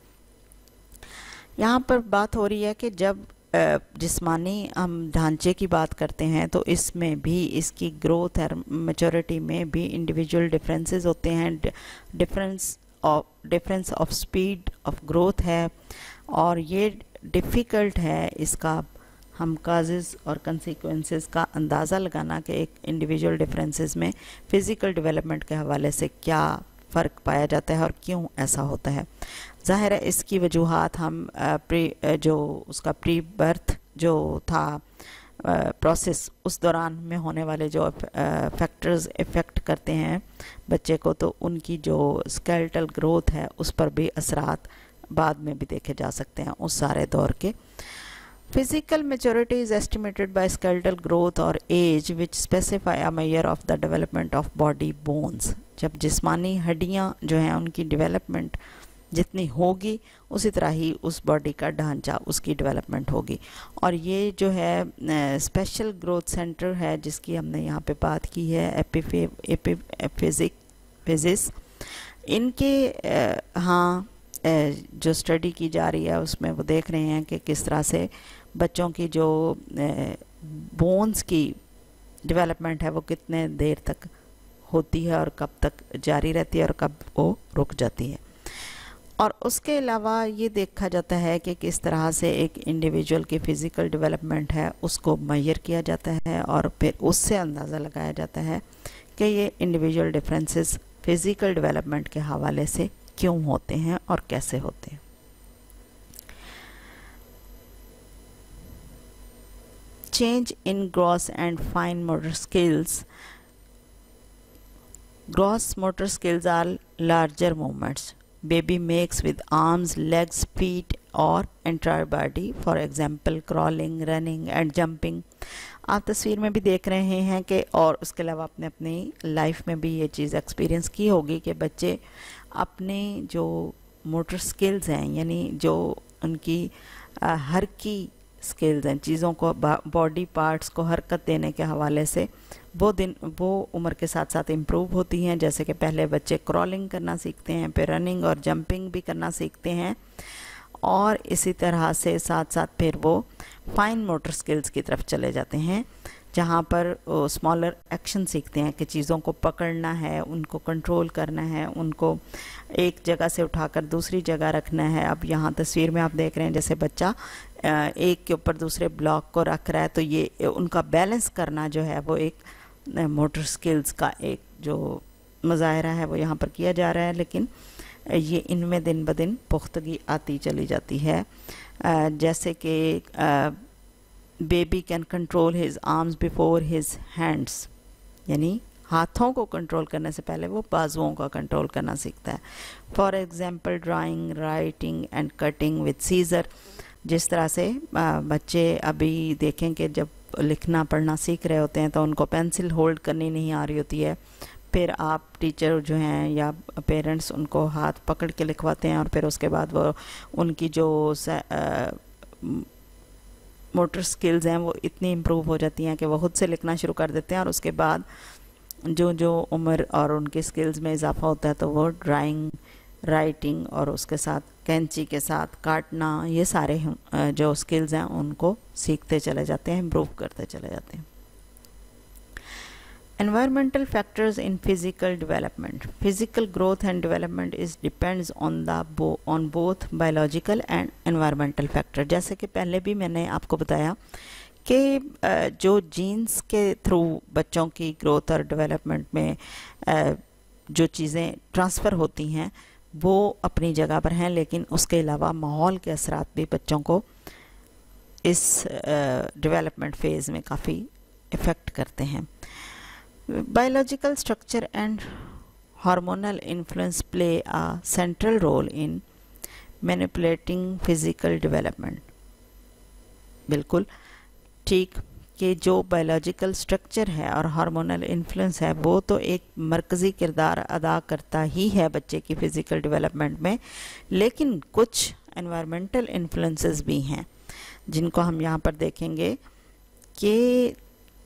यहाँ पर बात हो रही है कि जब जिस्मानी हम ढांचे की बात करते हैं तो इसमें भी इसकी ग्रोथ और मैच्योरिटी में भी इंडिविजुअल डिफरेंसेस होते हैं, difference of difference of speed of growth है, और ये डिफ़िकल्ट है इसका हम काजेज़ और कंसिक्वेंसेस का अंदाज़ा लगाना कि एक इंडिविजुअल डिफरेंसेस में फ़िज़िकल डेवलपमेंट के हवाले से क्या फ़र्क पाया जाता है और क्यों ऐसा होता है। ज़ाहिर है इसकी वजूहात हम प्री जो उसका प्री बर्थ जो था प्रोसेस उस दौरान में होने वाले जो फैक्टर्स इफ़ेक्ट करते हैं बच्चे को, तो उनकी जो स्केलेटल ग्रोथ है उस पर भी असरात बाद में भी देखे जा सकते हैं उस सारे दौर के। Physical maturity is estimated by skeletal growth or age which specify a measure of the development of body bones। जब जिस्मानी हड्डियाँ जो हैं उनकी डेवलपमेंट जितनी होगी उसी तरह ही उस बॉडी का ढांचा उसकी डेवलपमेंट होगी। और ये जो है स्पेशल ग्रोथ सेंटर है जिसकी हमने यहाँ पे बात की है एपिफे एपिफिजिक फिजिस, इनके हाँ जो स्टडी की जा रही है उसमें वो देख रहे हैं कि किस तरह से बच्चों की जो बोन्स की डेवलपमेंट है वो कितने देर तक होती है और कब तक जारी रहती है और कब वो रुक जाती है। और उसके अलावा ये देखा जाता है कि किस तरह से एक इंडिविजुअल की फ़िज़िकल डेवलपमेंट है उसको मेजर किया जाता है और फिर उससे अंदाज़ा लगाया जाता है कि ये इंडिविजुअल डिफरेंसेस फ़िज़िकल डेवलपमेंट के हवाले से क्यों होते हैं और कैसे होते हैं। Change in gross and fine motor skills. Gross motor skills are larger movements baby makes with arms, legs, feet और entire body, for example crawling, running and jumping। आप तस्वीर में भी देख रहे हैं कि और उसके अलावा आपने अपनी लाइफ में भी ये चीज़ एक्सपीरियंस की होगी कि बच्चे अपने जो मोटर स्किल्स हैं, यानी जो उनकी आ, हर की स्किल्स हैं, चीज़ों को, बॉडी पार्ट्स को हरकत देने के हवाले से वो दिन वो उम्र के साथ साथ इम्प्रूव होती हैं। जैसे कि पहले बच्चे क्रॉलिंग करना सीखते हैं, फिर रनिंग और जंपिंग भी करना सीखते हैं, और इसी तरह से साथ साथ फिर वो फाइन मोटर स्किल्स की तरफ चले जाते हैं, जहाँ पर स्मॉलर एक्शन सीखते हैं कि चीज़ों को पकड़ना है, उनको कंट्रोल करना है, उनको एक जगह से उठाकर दूसरी जगह रखना है। अब यहाँ तस्वीर में आप देख रहे हैं जैसे बच्चा एक के ऊपर दूसरे ब्लॉक को रख रहा है, तो ये उनका बैलेंस करना जो है वो एक मोटर स्किल्स का एक जो मुजाहरा है वो यहाँ पर किया जा रहा है। लेकिन ये इनमें दिन ब दिन पुख्तगी आती चली जाती है। जैसे कि baby can control his arms before his hands, यानी हाथों को कंट्रोल करने से पहले वो बाजुओं का कंट्रोल करना सीखता है। For example drawing, writing and cutting with scissor. जिस तरह से बच्चे अभी देखें कि जब लिखना पढ़ना सीख रहे होते हैं तो उनको पेंसिल होल्ड करनी नहीं आ रही होती है, फिर आप टीचर जो हैं या पेरेंट्स उनको हाथ पकड़ के लिखवाते हैं, और फिर उसके बाद वो उनकी जो मोटर स्किल्स हैं वो इतनी इम्प्रूव हो जाती हैं कि वो खुद से लिखना शुरू कर देते हैं, और उसके बाद जो जो उम्र और उनके स्किल्स में इजाफा होता है तो वो ड्राइंग, राइटिंग और उसके साथ कैंची के साथ काटना, ये सारे जो स्किल्स हैं उनको सीखते चले जाते हैं, इम्प्रूव करते चले जाते हैं। Environmental factors in physical development. Physical growth and development is depends on the bo on both biological and environmental factor। जैसे कि पहले भी मैंने आपको बताया कि जो जीन्स के थ्रू बच्चों की ग्रोथ और डेवलपमेंट में जो चीज़ें ट्रांसफ़र होती हैं वो अपनी जगह पर हैं, लेकिन उसके अलावा माहौल के असरात भी बच्चों को इस डेवलपमेंट फेज़ में काफ़ी इफ़ेक्ट करते हैं। Biological structure and hormonal influence play a central role in manipulating physical development। बिल्कुल ठीक कि जो बायोलॉजिकल स्ट्रक्चर है और हार्मोनल इन्फ्लुएंस है वो तो एक मरकज़ी किरदार अदा करता ही है बच्चे की फ़िज़िकल डेवलपमेंट में, लेकिन कुछ एनवायरमेंटल इन्फ्लुएंसेस भी हैं जिनको हम यहाँ पर देखेंगे कि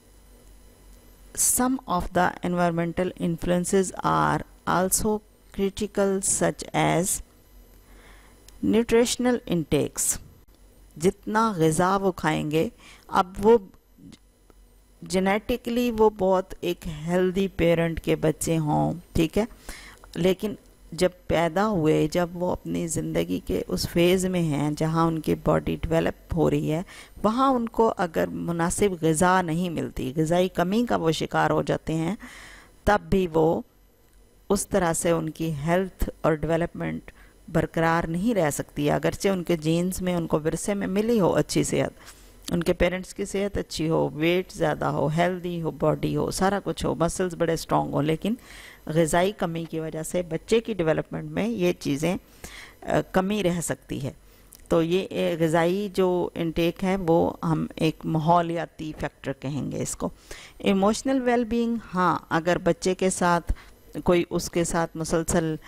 some of the environmental influences are also critical, such as nutritional intakes। जितना ग़िज़ा वो खाएंगे, अब वो जेनेटिकली वो बहुत एक हेल्दी पेरेंट के बच्चे हों, ठीक है, लेकिन जब पैदा हुए, जब वो अपनी ज़िंदगी के उस फेज़ में हैं जहाँ उनकी बॉडी डेवलप हो रही है, वहाँ उनको अगर मुनासिब ग़िज़ा नहीं मिलती, ग़िज़ाई कमी का वो शिकार हो जाते हैं, तब भी वो उस तरह से उनकी हेल्थ और डेवलपमेंट बरकरार नहीं रह सकती। अगरचे उनके जीन्स में उनको विरसे में मिली हो अच्छी सेहत, उनके पेरेंट्स की सेहत अच्छी हो, वेट ज़्यादा हो, हेल्दी हो, बॉडी हो, सारा कुछ हो, मसल्स बड़े स्ट्रॉन्ग हो, लेकिन ग़िज़ाई कमी की वजह से बच्चे की डेवलपमेंट में ये चीज़ें कमी रह सकती है। तो ये ग़िज़ाई जो इनटेक है वो हम एक माहौलियाती फैक्टर कहेंगे इसको। इमोशनल वेलबींग, हाँ, अगर बच्चे के साथ कोई उसके साथ मुसलसल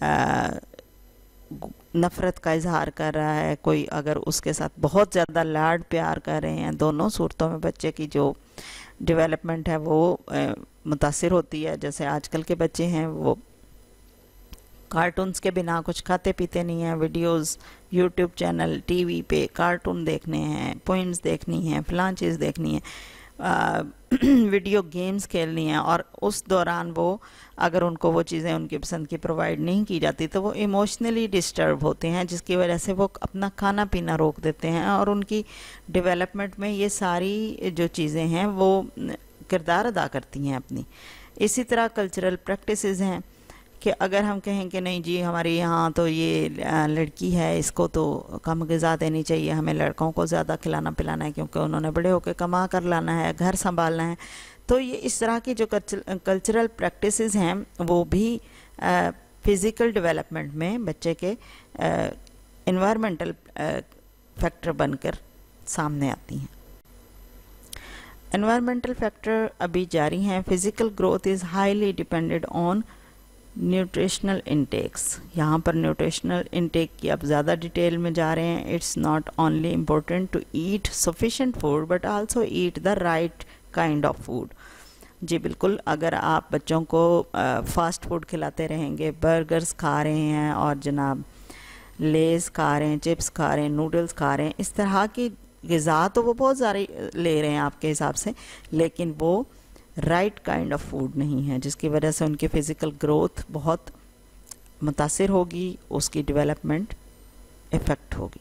नफ़रत का इजहार कर रहा है, कोई अगर उसके साथ बहुत ज़्यादा लाड प्यार कर रहे हैं, दोनों सूरतों में बच्चे की जो डेवलपमेंट है वो मुतासिर होती है। जैसे आजकल के बच्चे हैं वो कार्टून्स के बिना कुछ खाते पीते नहीं हैं, वीडियोस, यूट्यूब चैनल, टीवी पे कार्टून देखने हैं, पोइम्स देखनी हैं, फलां चीज़ देखनी है, आ, वीडियो गेम्स खेलनी है, और उस दौरान वो अगर उनको वो चीज़ें उनकी पसंद की प्रोवाइड नहीं की जाती तो वो इमोशनली डिस्टर्ब होते हैं, जिसकी वजह से वो अपना खाना पीना रोक देते हैं, और उनकी डेवलपमेंट में ये सारी जो चीज़ें हैं वो किरदार अदा करती हैं अपनी। इसी तरह कल्चरल प्रैक्टिसेस हैं कि अगर हम कहें कि नहीं जी हमारे यहाँ तो ये लड़की है, इसको तो कम ग़िज़ा देनी चाहिए, हमें लड़कों को ज़्यादा खिलाना पिलाना है क्योंकि उन्होंने बड़े होकर कमा कर लाना है, घर संभालना है, तो ये इस तरह की जो कल्चरल प्रैक्टिसेस हैं वो भी फिज़िकल डेवलपमेंट में बच्चे के एनवायरमेंटल फैक्टर बनकर सामने आती हैं। एनवायरमेंटल फैक्टर अभी जारी हैं। Physical growth is highly depended on nutritional intakes. यहाँ पर न्यूट्रिशनल इंटेक की अब ज़्यादा डिटेल में जा रहे हैं। It's not only important to eat sufficient food but also eat the right kind of food. जी बिल्कुल, अगर आप बच्चों को फास्ट फूड खिलाते रहेंगे, बर्गर्स खा रहे हैं और जनाब लेज़ खा रहे हैं, चिप्स खा रहे हैं, नूडल्स खा रहे हैं, इस तरह की ग़िज़ा तो वो बहुत सारी ले रहे हैं आपके हिसाब से, लेकिन वो राइट काइंड ऑफ फूड नहीं है, जिसकी वजह से उनकी फ़िज़िकल ग्रोथ बहुत मुतासिर होगी, उसकी डेवलपमेंट इफ़ेक्ट होगी।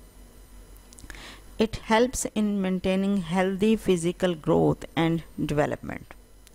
It helps in maintaining healthy physical growth and development.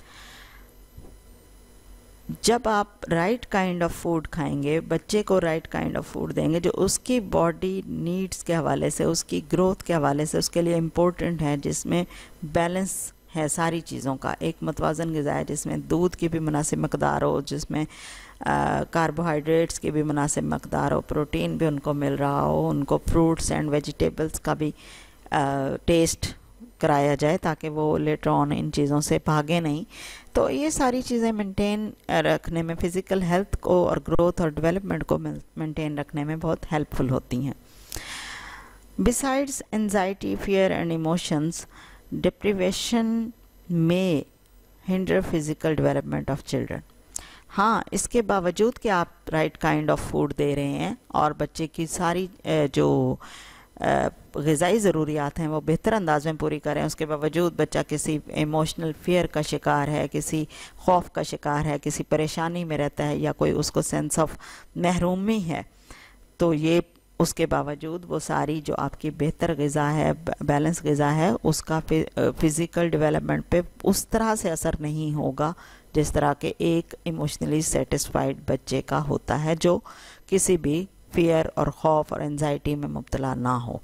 जब आप राइट काइंड ऑफ फूड खाएंगे, बच्चे को राइट काइंड ऑफ फूड देंगे जो उसकी बॉडी नीड्स के हवाले से, उसकी ग्रोथ के हवाले से उसके लिए इम्पोर्टेंट है, जिसमें बैलेंस है सारी चीज़ों का, एक मतवाज़न ग़िज़ा है जिसमें दूध की भी मुनासिब मकदार हो, जिसमें कार्बोहाइड्रेट्स की भी मुनासिब मकदार हो, प्रोटीन भी उनको मिल रहा हो, उनको फ्रूट्स एंड वेजिटेबल्स का भी आ, टेस्ट कराया जाए ताकि वो लेटर ऑन इन चीज़ों से भागे नहीं। तो ये सारी चीज़ें मेंटेन रखने में, फ़िज़िकल हेल्थ को और ग्रोथ और डेवलपमेंट को मेंटेन रखने में बहुत हेल्पफुल होती हैं। Besides anxiety, fear and emotions, deprivation में hinder physical development of children. हाँ, इसके बावजूद कि आप राइट काइंड ऑफ फूड दे रहे हैं और बच्चे की सारी जो ग़िज़ाई ज़रूरियात हैं वो बेहतर अंदाज में पूरी करें, उसके बावजूद बच्चा किसी इमोशनल फियर का शिकार है, किसी खौफ का शिकार है, किसी परेशानी में रहता है, या कोई उसको सेंस ऑफ महरूमी है, तो ये उसके बावजूद वो सारी जो आपकी बेहतर ग़िज़ा है, बैलेंस ग़िज़ा है, उसका फ़िज़िकल डेवलपमेंट पे उस तरह से असर नहीं होगा जिस तरह के एक इमोशनली सेटिस्फाइड बच्चे का होता है जो किसी भी फियर और खौफ और एंजाइटी में मुब्तला ना हो।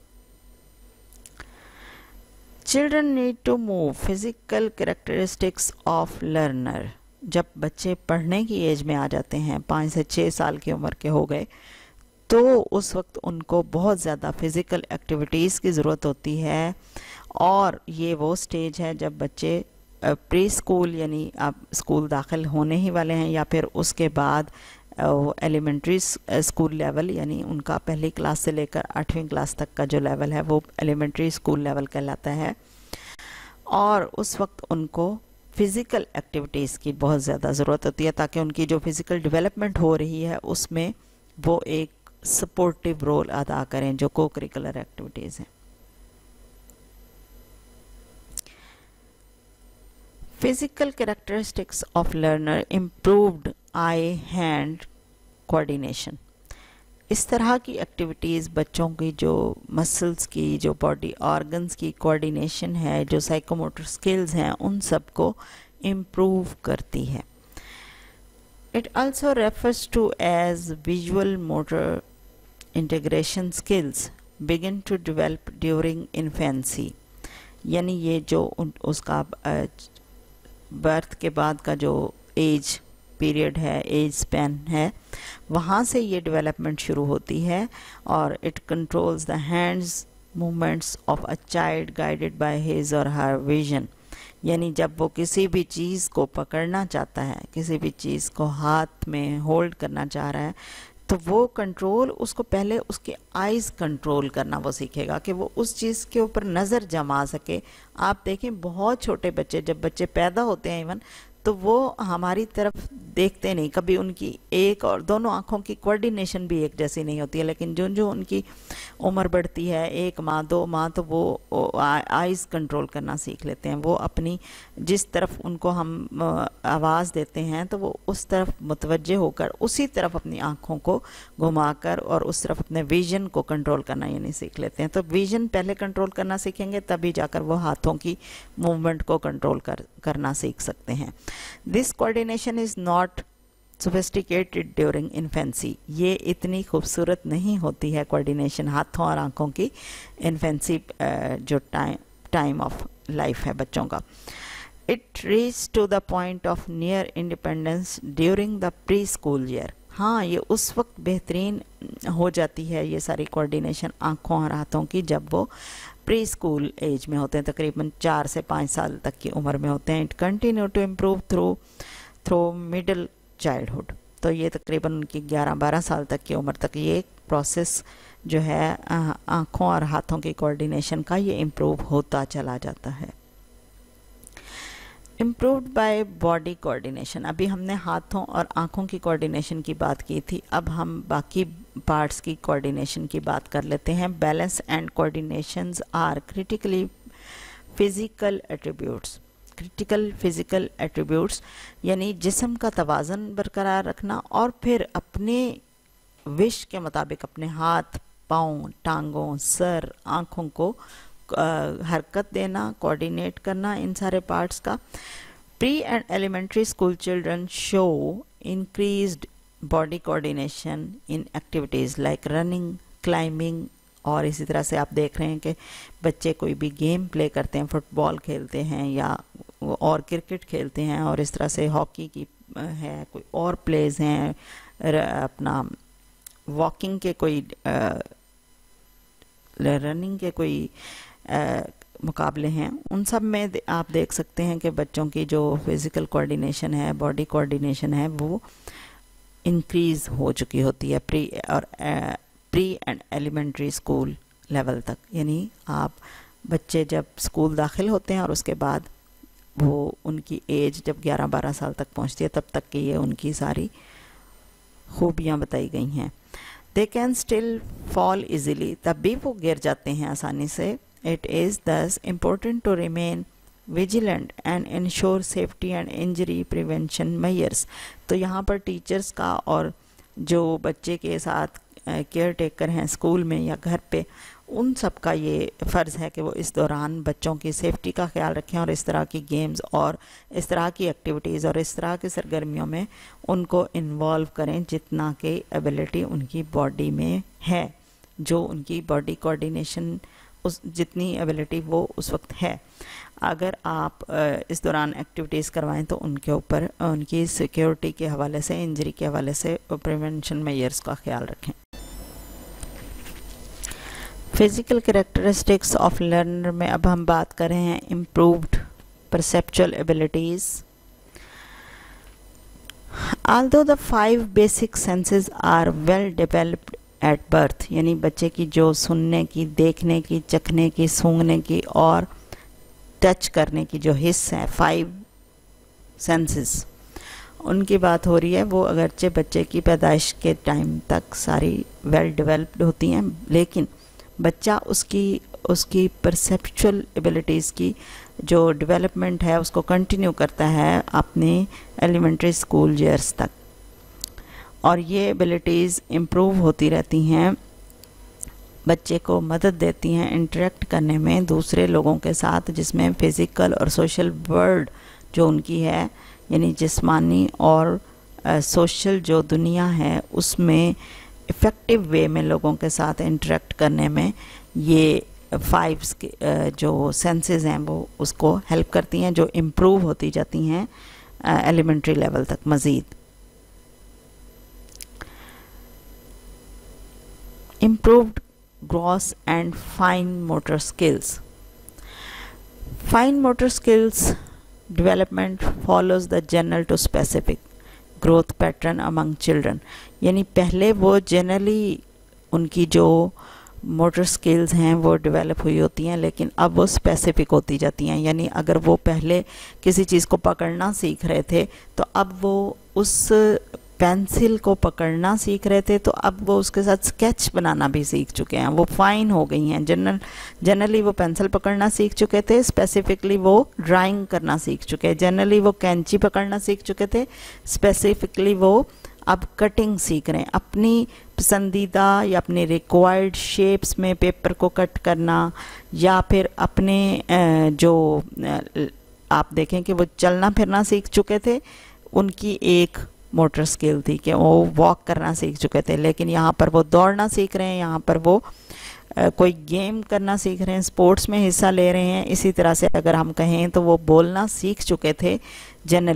Children need to move physical characteristics of learner. जब बच्चे पढ़ने की एज में आ जाते हैं, पाँच से छः साल की उम्र के हो गए, तो उस वक्त उनको बहुत ज़्यादा फ़िज़िकल एक्टिविटीज़ की ज़रूरत होती है, और ये वो स्टेज है जब बच्चे प्री स्कूल यानी आप स्कूल दाखिल होने ही वाले हैं, या फिर उसके बाद एलिमेंट्री स्कूल लेवल यानी उनका पहली क्लास से लेकर आठवीं क्लास तक का जो लेवल है वो एलिमेंट्री स्कूल लेवल कहलाता है, और उस वक्त उनको फ़िज़िकल एक्टिविटीज़ की बहुत ज़्यादा ज़रूरत होती है ताकि उनकी जो फ़िज़िकल डेवलपमेंट हो रही है उसमें वो एक सपोर्टिव रोल अदा करें, जो को करिकुलर एक्टिविटीज़ हैं। Physical characteristics of learner improved eye hand coordination. इस तरह की एक्टिविटीज़ बच्चों की जो मसल्स की, जो बॉडी ऑर्गन्स की कोऑर्डिनेशन है, जो साइकोमोटर स्किल्स हैं, उन सब को इम्प्रूव करती है। It also refers to as visual motor integration skills begin to develop during infancy, यानी ये जो उन, उसका बर्थ के बाद का जो एज पीरियड है, एज स्पैन है, वहाँ से ये डेवलपमेंट शुरू होती है, और it controls the hands movements of a child guided by his और हर विजन। यानी जब वो किसी भी चीज़ को पकड़ना चाहता है, किसी भी चीज़ को हाथ में होल्ड करना चाह रहा है, तो वो कंट्रोल उसको पहले उसके आइज़ कंट्रोल करना वो सीखेगा कि वो उस चीज़ के ऊपर नज़र जमा सके। आप देखें बहुत छोटे बच्चे, जब बच्चे पैदा होते हैं इवन, तो वो हमारी तरफ देखते नहीं, कभी उनकी एक और दोनों आँखों की कोऑर्डिनेशन भी एक जैसी नहीं होती है, लेकिन जो जो उनकी उम्र बढ़ती है, एक माह दो माह, तो वो आइज़ कंट्रोल करना सीख लेते हैं। वो अपनी जिस तरफ उनको हम आवाज़ देते हैं तो वो उस तरफ मुतवज्जे होकर उसी तरफ अपनी आँखों को घुमाकर और उस तरफ अपने विजन को कंट्रोल करना यानी सीख लेते हैं। तो विजन पहले कंट्रोल करना सीखेंगे, तभी जाकर वो हाथों की मूवमेंट को कंट्रोल कर करना सीख सकते हैं। This coordination is not sophisticated during infancy. ये इतनी खूबसूरत नहीं होती है कोऑर्डिनेशन हाथों और आँखों की इन्फेंसी जो टाइम टाइम ऑफ लाइफ है बच्चों का। It reach to the point of near independence during the preschool year. हाँ, ये उस वक्त बेहतरीन हो जाती है ये सारी कोऑर्डिनेशन आँखों और हाथों की जब वो प्री स्कूल एज में होते हैं, तकरीबन चार से पाँच साल तक की उम्र में होते हैं। It continue to improve through through middle childhood, तो ये तकरीबन उनकी ग्यारह बारह साल तक की उम्र तक ये प्रोसेस जो है आँखों और हाथों की कोऑर्डिनेशन का ये इम्प्रूव होता चला जाता है। इम्प्रूव्ड बाय बॉडी कोऑर्डिनेशन, अभी हमने हाथों और आँखों की कोऑर्डिनेशन की बात की थी, अब हम बाकी पार्ट्स की कोऑर्डिनेशन की बात कर लेते हैं। Balance and coordinations are critically physical attributes. Critical physical attributes यानी जिस्म का तवाज़न बरकरार रखना और फिर अपने विश के मुताबिक अपने हाथ, पाँव, टांगों, सर, आँखों को Uh, हरकत देना, कोऑर्डिनेट करना इन सारे पार्ट्स का। Pre and elementary school children show increased body coordination in activities like running, climbing, और इसी तरह से आप देख रहे हैं कि बच्चे कोई भी गेम प्ले करते हैं, फुटबॉल खेलते हैं या और क्रिकेट खेलते हैं, और इस तरह से हॉकी की है, कोई और प्लेज हैं, अपना वॉकिंग के कोई रनिंग के कोई आ, मुकाबले हैं, उन सब में आप देख सकते हैं कि बच्चों की जो फिज़िकल कोऑर्डिनेशन है, बॉडी कोऑर्डिनेशन है, वो इंक्रीज़ हो चुकी होती है प्री और pre and elementary school level तक। यानी आप बच्चे जब स्कूल दाखिल होते हैं और उसके बाद वो उनकी एज जब ग्यारह बारह साल तक पहुंचती है, तब तक की ये उनकी सारी खूबियाँ बताई गई हैं। They can still fall easily, तब भी वो गिर जाते हैं आसानी से। It is thus important to remain vigilant and ensure safety and injury prevention measures. तो यहाँ पर टीचर्स का और जो बच्चे के साथ केयर टेकर हैं स्कूल में या घर पे, उन सब का ये फ़र्ज़ है कि वो इस दौरान बच्चों की सेफ्टी का ख्याल रखें और इस तरह की गेम्स और इस तरह की एक्टिविटीज़ और इस तरह की सरगर्मियों में उनको इन्वॉल्व करें जितना कि एबिलिटी उनकी बॉडी में है, जो उनकी बॉडी कोऑर्डिनेशन उस जितनी एबिलिटी वो उस वक्त है। अगर आप इस दौरान एक्टिविटीज़ करवाएं तो उनके ऊपर उनकी सिक्योरिटी के हवाले से, इंजरी के हवाले से प्रिवेंशन मेजर्स का ख्याल रखें। फिज़िकल कैरेक्टरिस्टिक्स ऑफ लर्नर में अब हम बात कर रहे हैं improved perceptual abilities. Although the five basic senses are well developed at birth, यानी बच्चे की जो सुनने की, देखने की, चखने की, सूंघने की और टच करने की जो हिस्स है, फाइव सेंसेस, उनकी बात हो रही है। वो अगरचे बच्चे की पैदाइश के टाइम तक सारी वेल डेवलप्ड होती हैं, लेकिन बच्चा उसकी उसकी परसेप्चुअल एबिलिटीज़ की जो डेवलपमेंट है उसको कंटिन्यू करता है अपने एलिमेंट्री स्कूल ईयर्स तक, और ये एबिलिटीज़ इम्प्रूव होती रहती हैं, बच्चे को मदद देती हैं इंटरेक्ट करने में दूसरे लोगों के साथ, जिसमें फ़िज़िकल और सोशल वर्ल्ड जो उनकी है, यानी जिस्मानी और सोशल uh, जो दुनिया है, उसमें इफ़ेक्टिव वे में लोगों के साथ इंटरेक्ट करने में ये फाइव जो सेंसेस हैं वो उसको हेल्प करती हैं, जो इम्प्रूव होती जाती हैं एलिमेंट्री लेवल तक मज़ीद। Improved gross and fine motor skills. Fine motor skills development follows the general to specific growth pattern among children, यानी पहले वो जनरली उनकी जो मोटर स्किल्स हैं वो डेवलप हुई होती हैं, लेकिन अब वो स्पेसिफिक होती जाती हैं। यानी अगर वो पहले किसी चीज़ को पकड़ना सीख रहे थे तो अब वो उस पेंसिल को पकड़ना सीख रहे थे, तो अब वो उसके साथ स्केच बनाना भी सीख चुके हैं, वो फाइन हो गई हैं। जनरल जनरली वो पेंसिल पकड़ना सीख चुके थे, स्पेसिफिकली वो ड्राइंग करना सीख चुके हैं। जनरली वो कैंची पकड़ना सीख चुके थे, स्पेसिफिकली वो अब कटिंग सीख रहे हैं, अपनी पसंदीदा या अपने रिक्वायर्ड शेप्स में पेपर को कट करना, या फिर अपने जो आप देखें कि वो चलना फिरना सीख चुके थे, उनकी एक मोटर स्किल थी कि वो वॉक करना सीख चुके थे, लेकिन यहाँ पर वो दौड़ना सीख रहे हैं, यहाँ पर वो आ, कोई गेम करना सीख रहे हैं, स्पोर्ट्स में हिस्सा ले रहे हैं। इसी तरह से अगर हम कहें तो वो बोलना सीख चुके थे जनरली,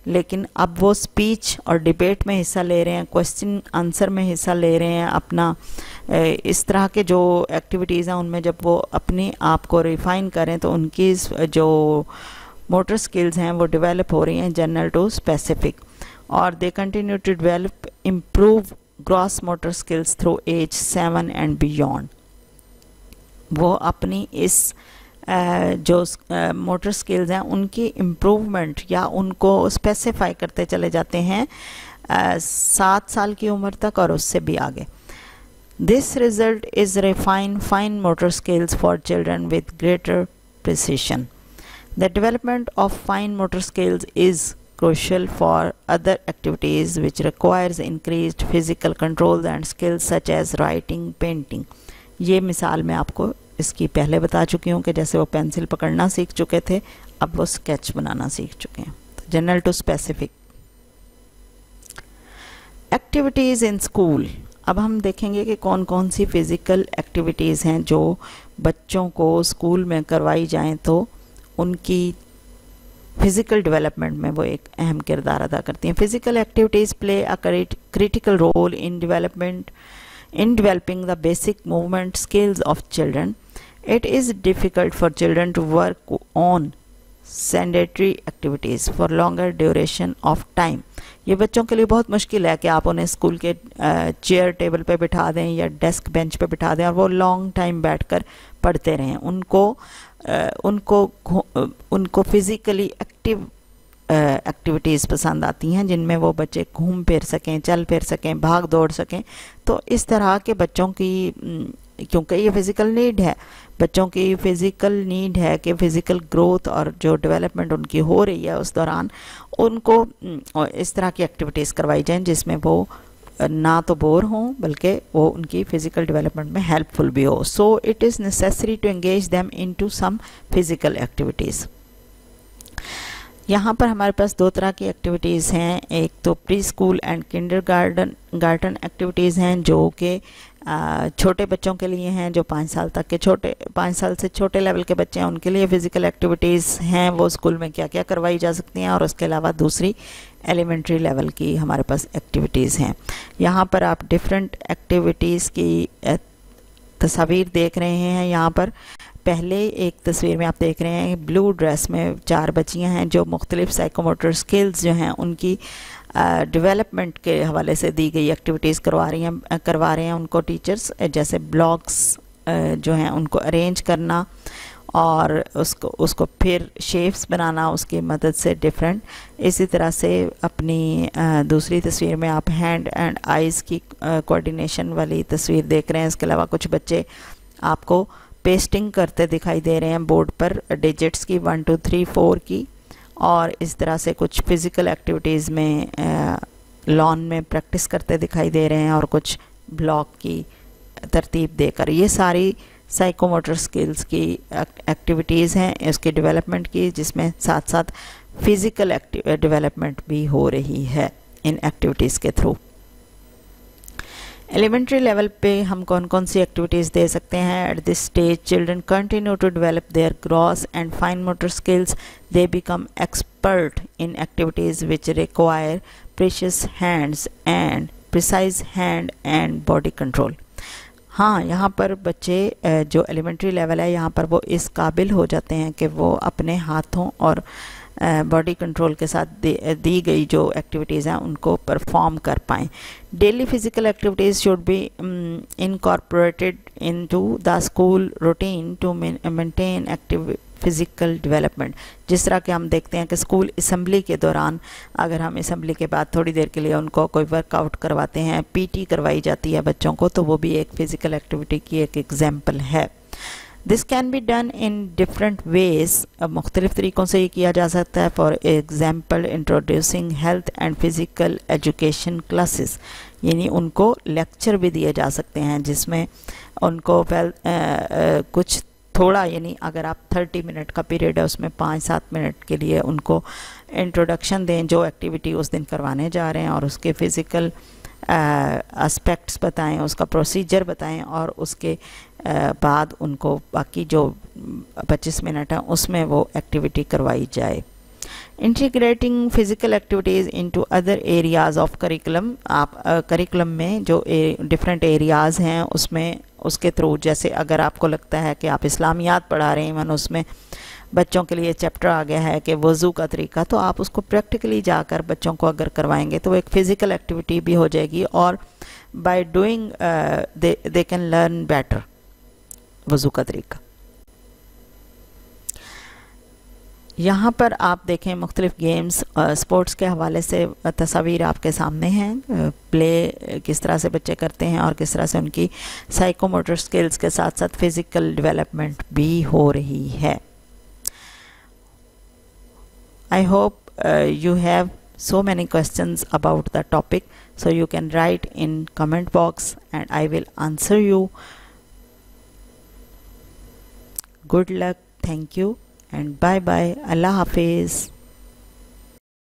लेकिन अब वो स्पीच और डिबेट में हिस्सा ले रहे हैं, क्वेश्चन आंसर में हिस्सा ले रहे हैं। अपना इस तरह के जो एक्टिविटीज़ हैं उनमें जब वो अपने आप को रिफ़ाइन करें तो उनकी जो मोटर स्किल्स हैं वो डेवलप हो रही हैं जनरल टू स्पेसिफिक, और they continue to develop improve gross motor skills through age seven and beyond. वो अपनी इस Uh, जो मोटर uh, स्किल्स हैं उनकी इम्प्रूवमेंट या उनको स्पेसिफाई करते चले जाते हैं uh, सात साल की उम्र तक और उससे भी आगे। This result is refine fine motor skills for children with greater precision. The development of fine motor skills is crucial for other activities which requires increased physical control and skills such as writing, painting। ये मिसाल मैं आपको इसकी पहले बता चुकी हूँ कि जैसे वो पेंसिल पकड़ना सीख चुके थे, अब वो स्केच बनाना सीख चुके हैं। तो general to specific. Activities in school. अब हम देखेंगे कि कौन कौन सी फिज़िकल एक्टिविटीज़ हैं जो बच्चों को स्कूल में करवाई जाएं तो उनकी फिज़िकल डेवलपमेंट में वो एक अहम किरदार अदा करती हैं। Physical activities play a critical role in development in developing the basic movement skills of children. It is difficult for children to work on sedentary activities for longer duration of time। ये बच्चों के लिए बहुत मुश्किल है कि आप उन्हें स्कूल के चेयर टेबल पे बिठा दें या डेस्क बेंच पे बिठा दें और वो लॉन्ग टाइम बैठकर पढ़ते रहें। उनको आ, उनको उनको फिज़िकली एक्टिव एक्टिविटीज़ पसंद आती हैं जिनमें वो बच्चे घूम फिर सकें, चल फिर सकें, भाग दौड़ सकें। तो इस तरह के बच्चों की, क्योंकि ये फ़िज़िकल नीड है, बच्चों की फ़िज़िकल नीड है कि फ़िज़िकल ग्रोथ और जो डेवलपमेंट उनकी हो रही है उस दौरान उनको इस तरह की एक्टिविटीज़ करवाई जाएं जिसमें वो ना तो बोर हों बल्कि वो उनकी फ़िज़िकल डेवलपमेंट में हेल्पफुल भी हो। So it is necessary to engage them into some physical activities. यहाँ पर हमारे पास दो तरह की एक्टिविटीज़ हैं। एक तो preschool and kindergarten garden activities हैं जो कि छोटे बच्चों के लिए हैं, जो पाँच साल तक के छोटे पाँच साल से छोटे लेवल के बच्चे हैं उनके लिए फ़िज़िकल एक्टिविटीज़ हैं, वो स्कूल में क्या क्या करवाई जा सकती हैं। और उसके अलावा दूसरी एलिमेंट्री लेवल की हमारे पास एक्टिविटीज़ हैं। यहाँ पर आप डिफरेंट एक्टिविटीज़ की तस्वीर देख रहे हैं। यहाँ पर पहले एक तस्वीर में आप देख रहे हैं ब्लू ड्रेस में चार बच्चियां हैं जो मुख्तलिफ साइकोमोटर स्किल्स जो हैं उनकी डेवलपमेंट के हवाले से दी गई एक्टिविटीज़ करवा रही हैं करवा रहे हैं उनको टीचर्स, जैसे ब्लॉक्स जो हैं उनको अरेंज करना और उसको उसको फिर शेप्स बनाना उसकी मदद से डिफरेंट। इसी तरह से अपनी दूसरी तस्वीर में आप हैंड एंड आइज़ की कोऑर्डिनेशन वाली तस्वीर देख रहे हैं। इसके अलावा कुछ बच्चे आपको पेस्टिंग करते दिखाई दे रहे हैं बोर्ड पर डिजिट्स की वन टू थ्री फोर की, और इस तरह से कुछ फिज़िकल एक्टिविटीज़ में लॉन में प्रैक्टिस करते दिखाई दे रहे हैं और कुछ ब्लॉक की तरतीब देकर। ये सारी साइकोमोटर स्किल्स की एक्टिविटीज़ हैं इसके डेवलपमेंट की, जिसमें साथ साथ फिज़िकल डेवलपमेंट भी हो रही है इन एक्टिविटीज़ के थ्रू। एलिमेंट्री लेवल पे हम कौन कौन सी एक्टिविटीज़ दे सकते हैं? At this stage children continue to develop their gross and fine motor skills. They become expert in activities which require precious hands and precise hand and body control. हाँ, यहाँ पर बच्चे जो एलिमेंट्री लेवल है यहाँ पर वो इस काबिल हो जाते हैं कि वो अपने हाथों और बॉडी कंट्रोल के साथ दी गई जो एक्टिविटीज़ हैं उनको परफॉर्म कर पाएँ। Daily physical activities should be incorporated into the school routine to maintain active physical development. जिस तरह के हम देखते हैं कि स्कूल असम्बली के दौरान अगर हम असम्बली के बाद थोड़ी देर के लिए उनको कोई वर्कआउट करवाते हैं, पीटी करवाई जाती है बच्चों को, तो वो भी एक फ़िज़िकल एक्टिविटी की एक एग्जाम्पल है। This can be done in different ways. अब मुख्तलिफ़ तरीक़ों से ये किया जा सकता है। For example introducing health and physical education classes, यानी उनको लेक्चर भी दिए जा सकते हैं जिसमें उनको वेल कुछ थोड़ा, यानी अगर आप थर्टी मिनट का पीरियड है उसमें पाँच सात मिनट के लिए उनको इंट्रोडक्शन दें जो एक्टिविटी उस दिन करवाने जा रहे हैं और उसके फ़िज़िकल एस्पेक्ट्स बताएं, उसका प्रोसीजर बताएं और उसके uh, बाद उनको बाकी जो पच्चीस मिनट हैं उसमें वो एक्टिविटी करवाई जाए। Integrating physical activities into other areas of curriculum, आप करिकुलम uh, में जो डिफरेंट एरियाज़ हैं उसमें उसके थ्रू, जैसे अगर आपको लगता है कि आप इस्लामियात पढ़ा रहे हैं, इवन उसमें बच्चों के लिए चैप्टर आ गया है कि वज़ू का तरीका, तो आप उसको प्रैक्टिकली जाकर बच्चों को अगर करवाएंगे तो वो एक फ़िज़िकल एक्टिविटी भी हो जाएगी और by doing they they can learn better वज़ू का तरीका। यहाँ पर आप देखें मुख्तलिफ गेम्स स्पोर्ट्स के हवाले से तस्वीर आपके सामने हैं, प्ले किस तरह से बच्चे करते हैं और किस तरह से उनकी साइकोमोटर स्किल्स के साथ साथ फिज़िकल डेवलपमेंट भी हो रही है। I hope uh, you have so many questions about the topic, so you can write in comment box and I will answer you. Good luck, thank you and bye bye. Allah Hafiz.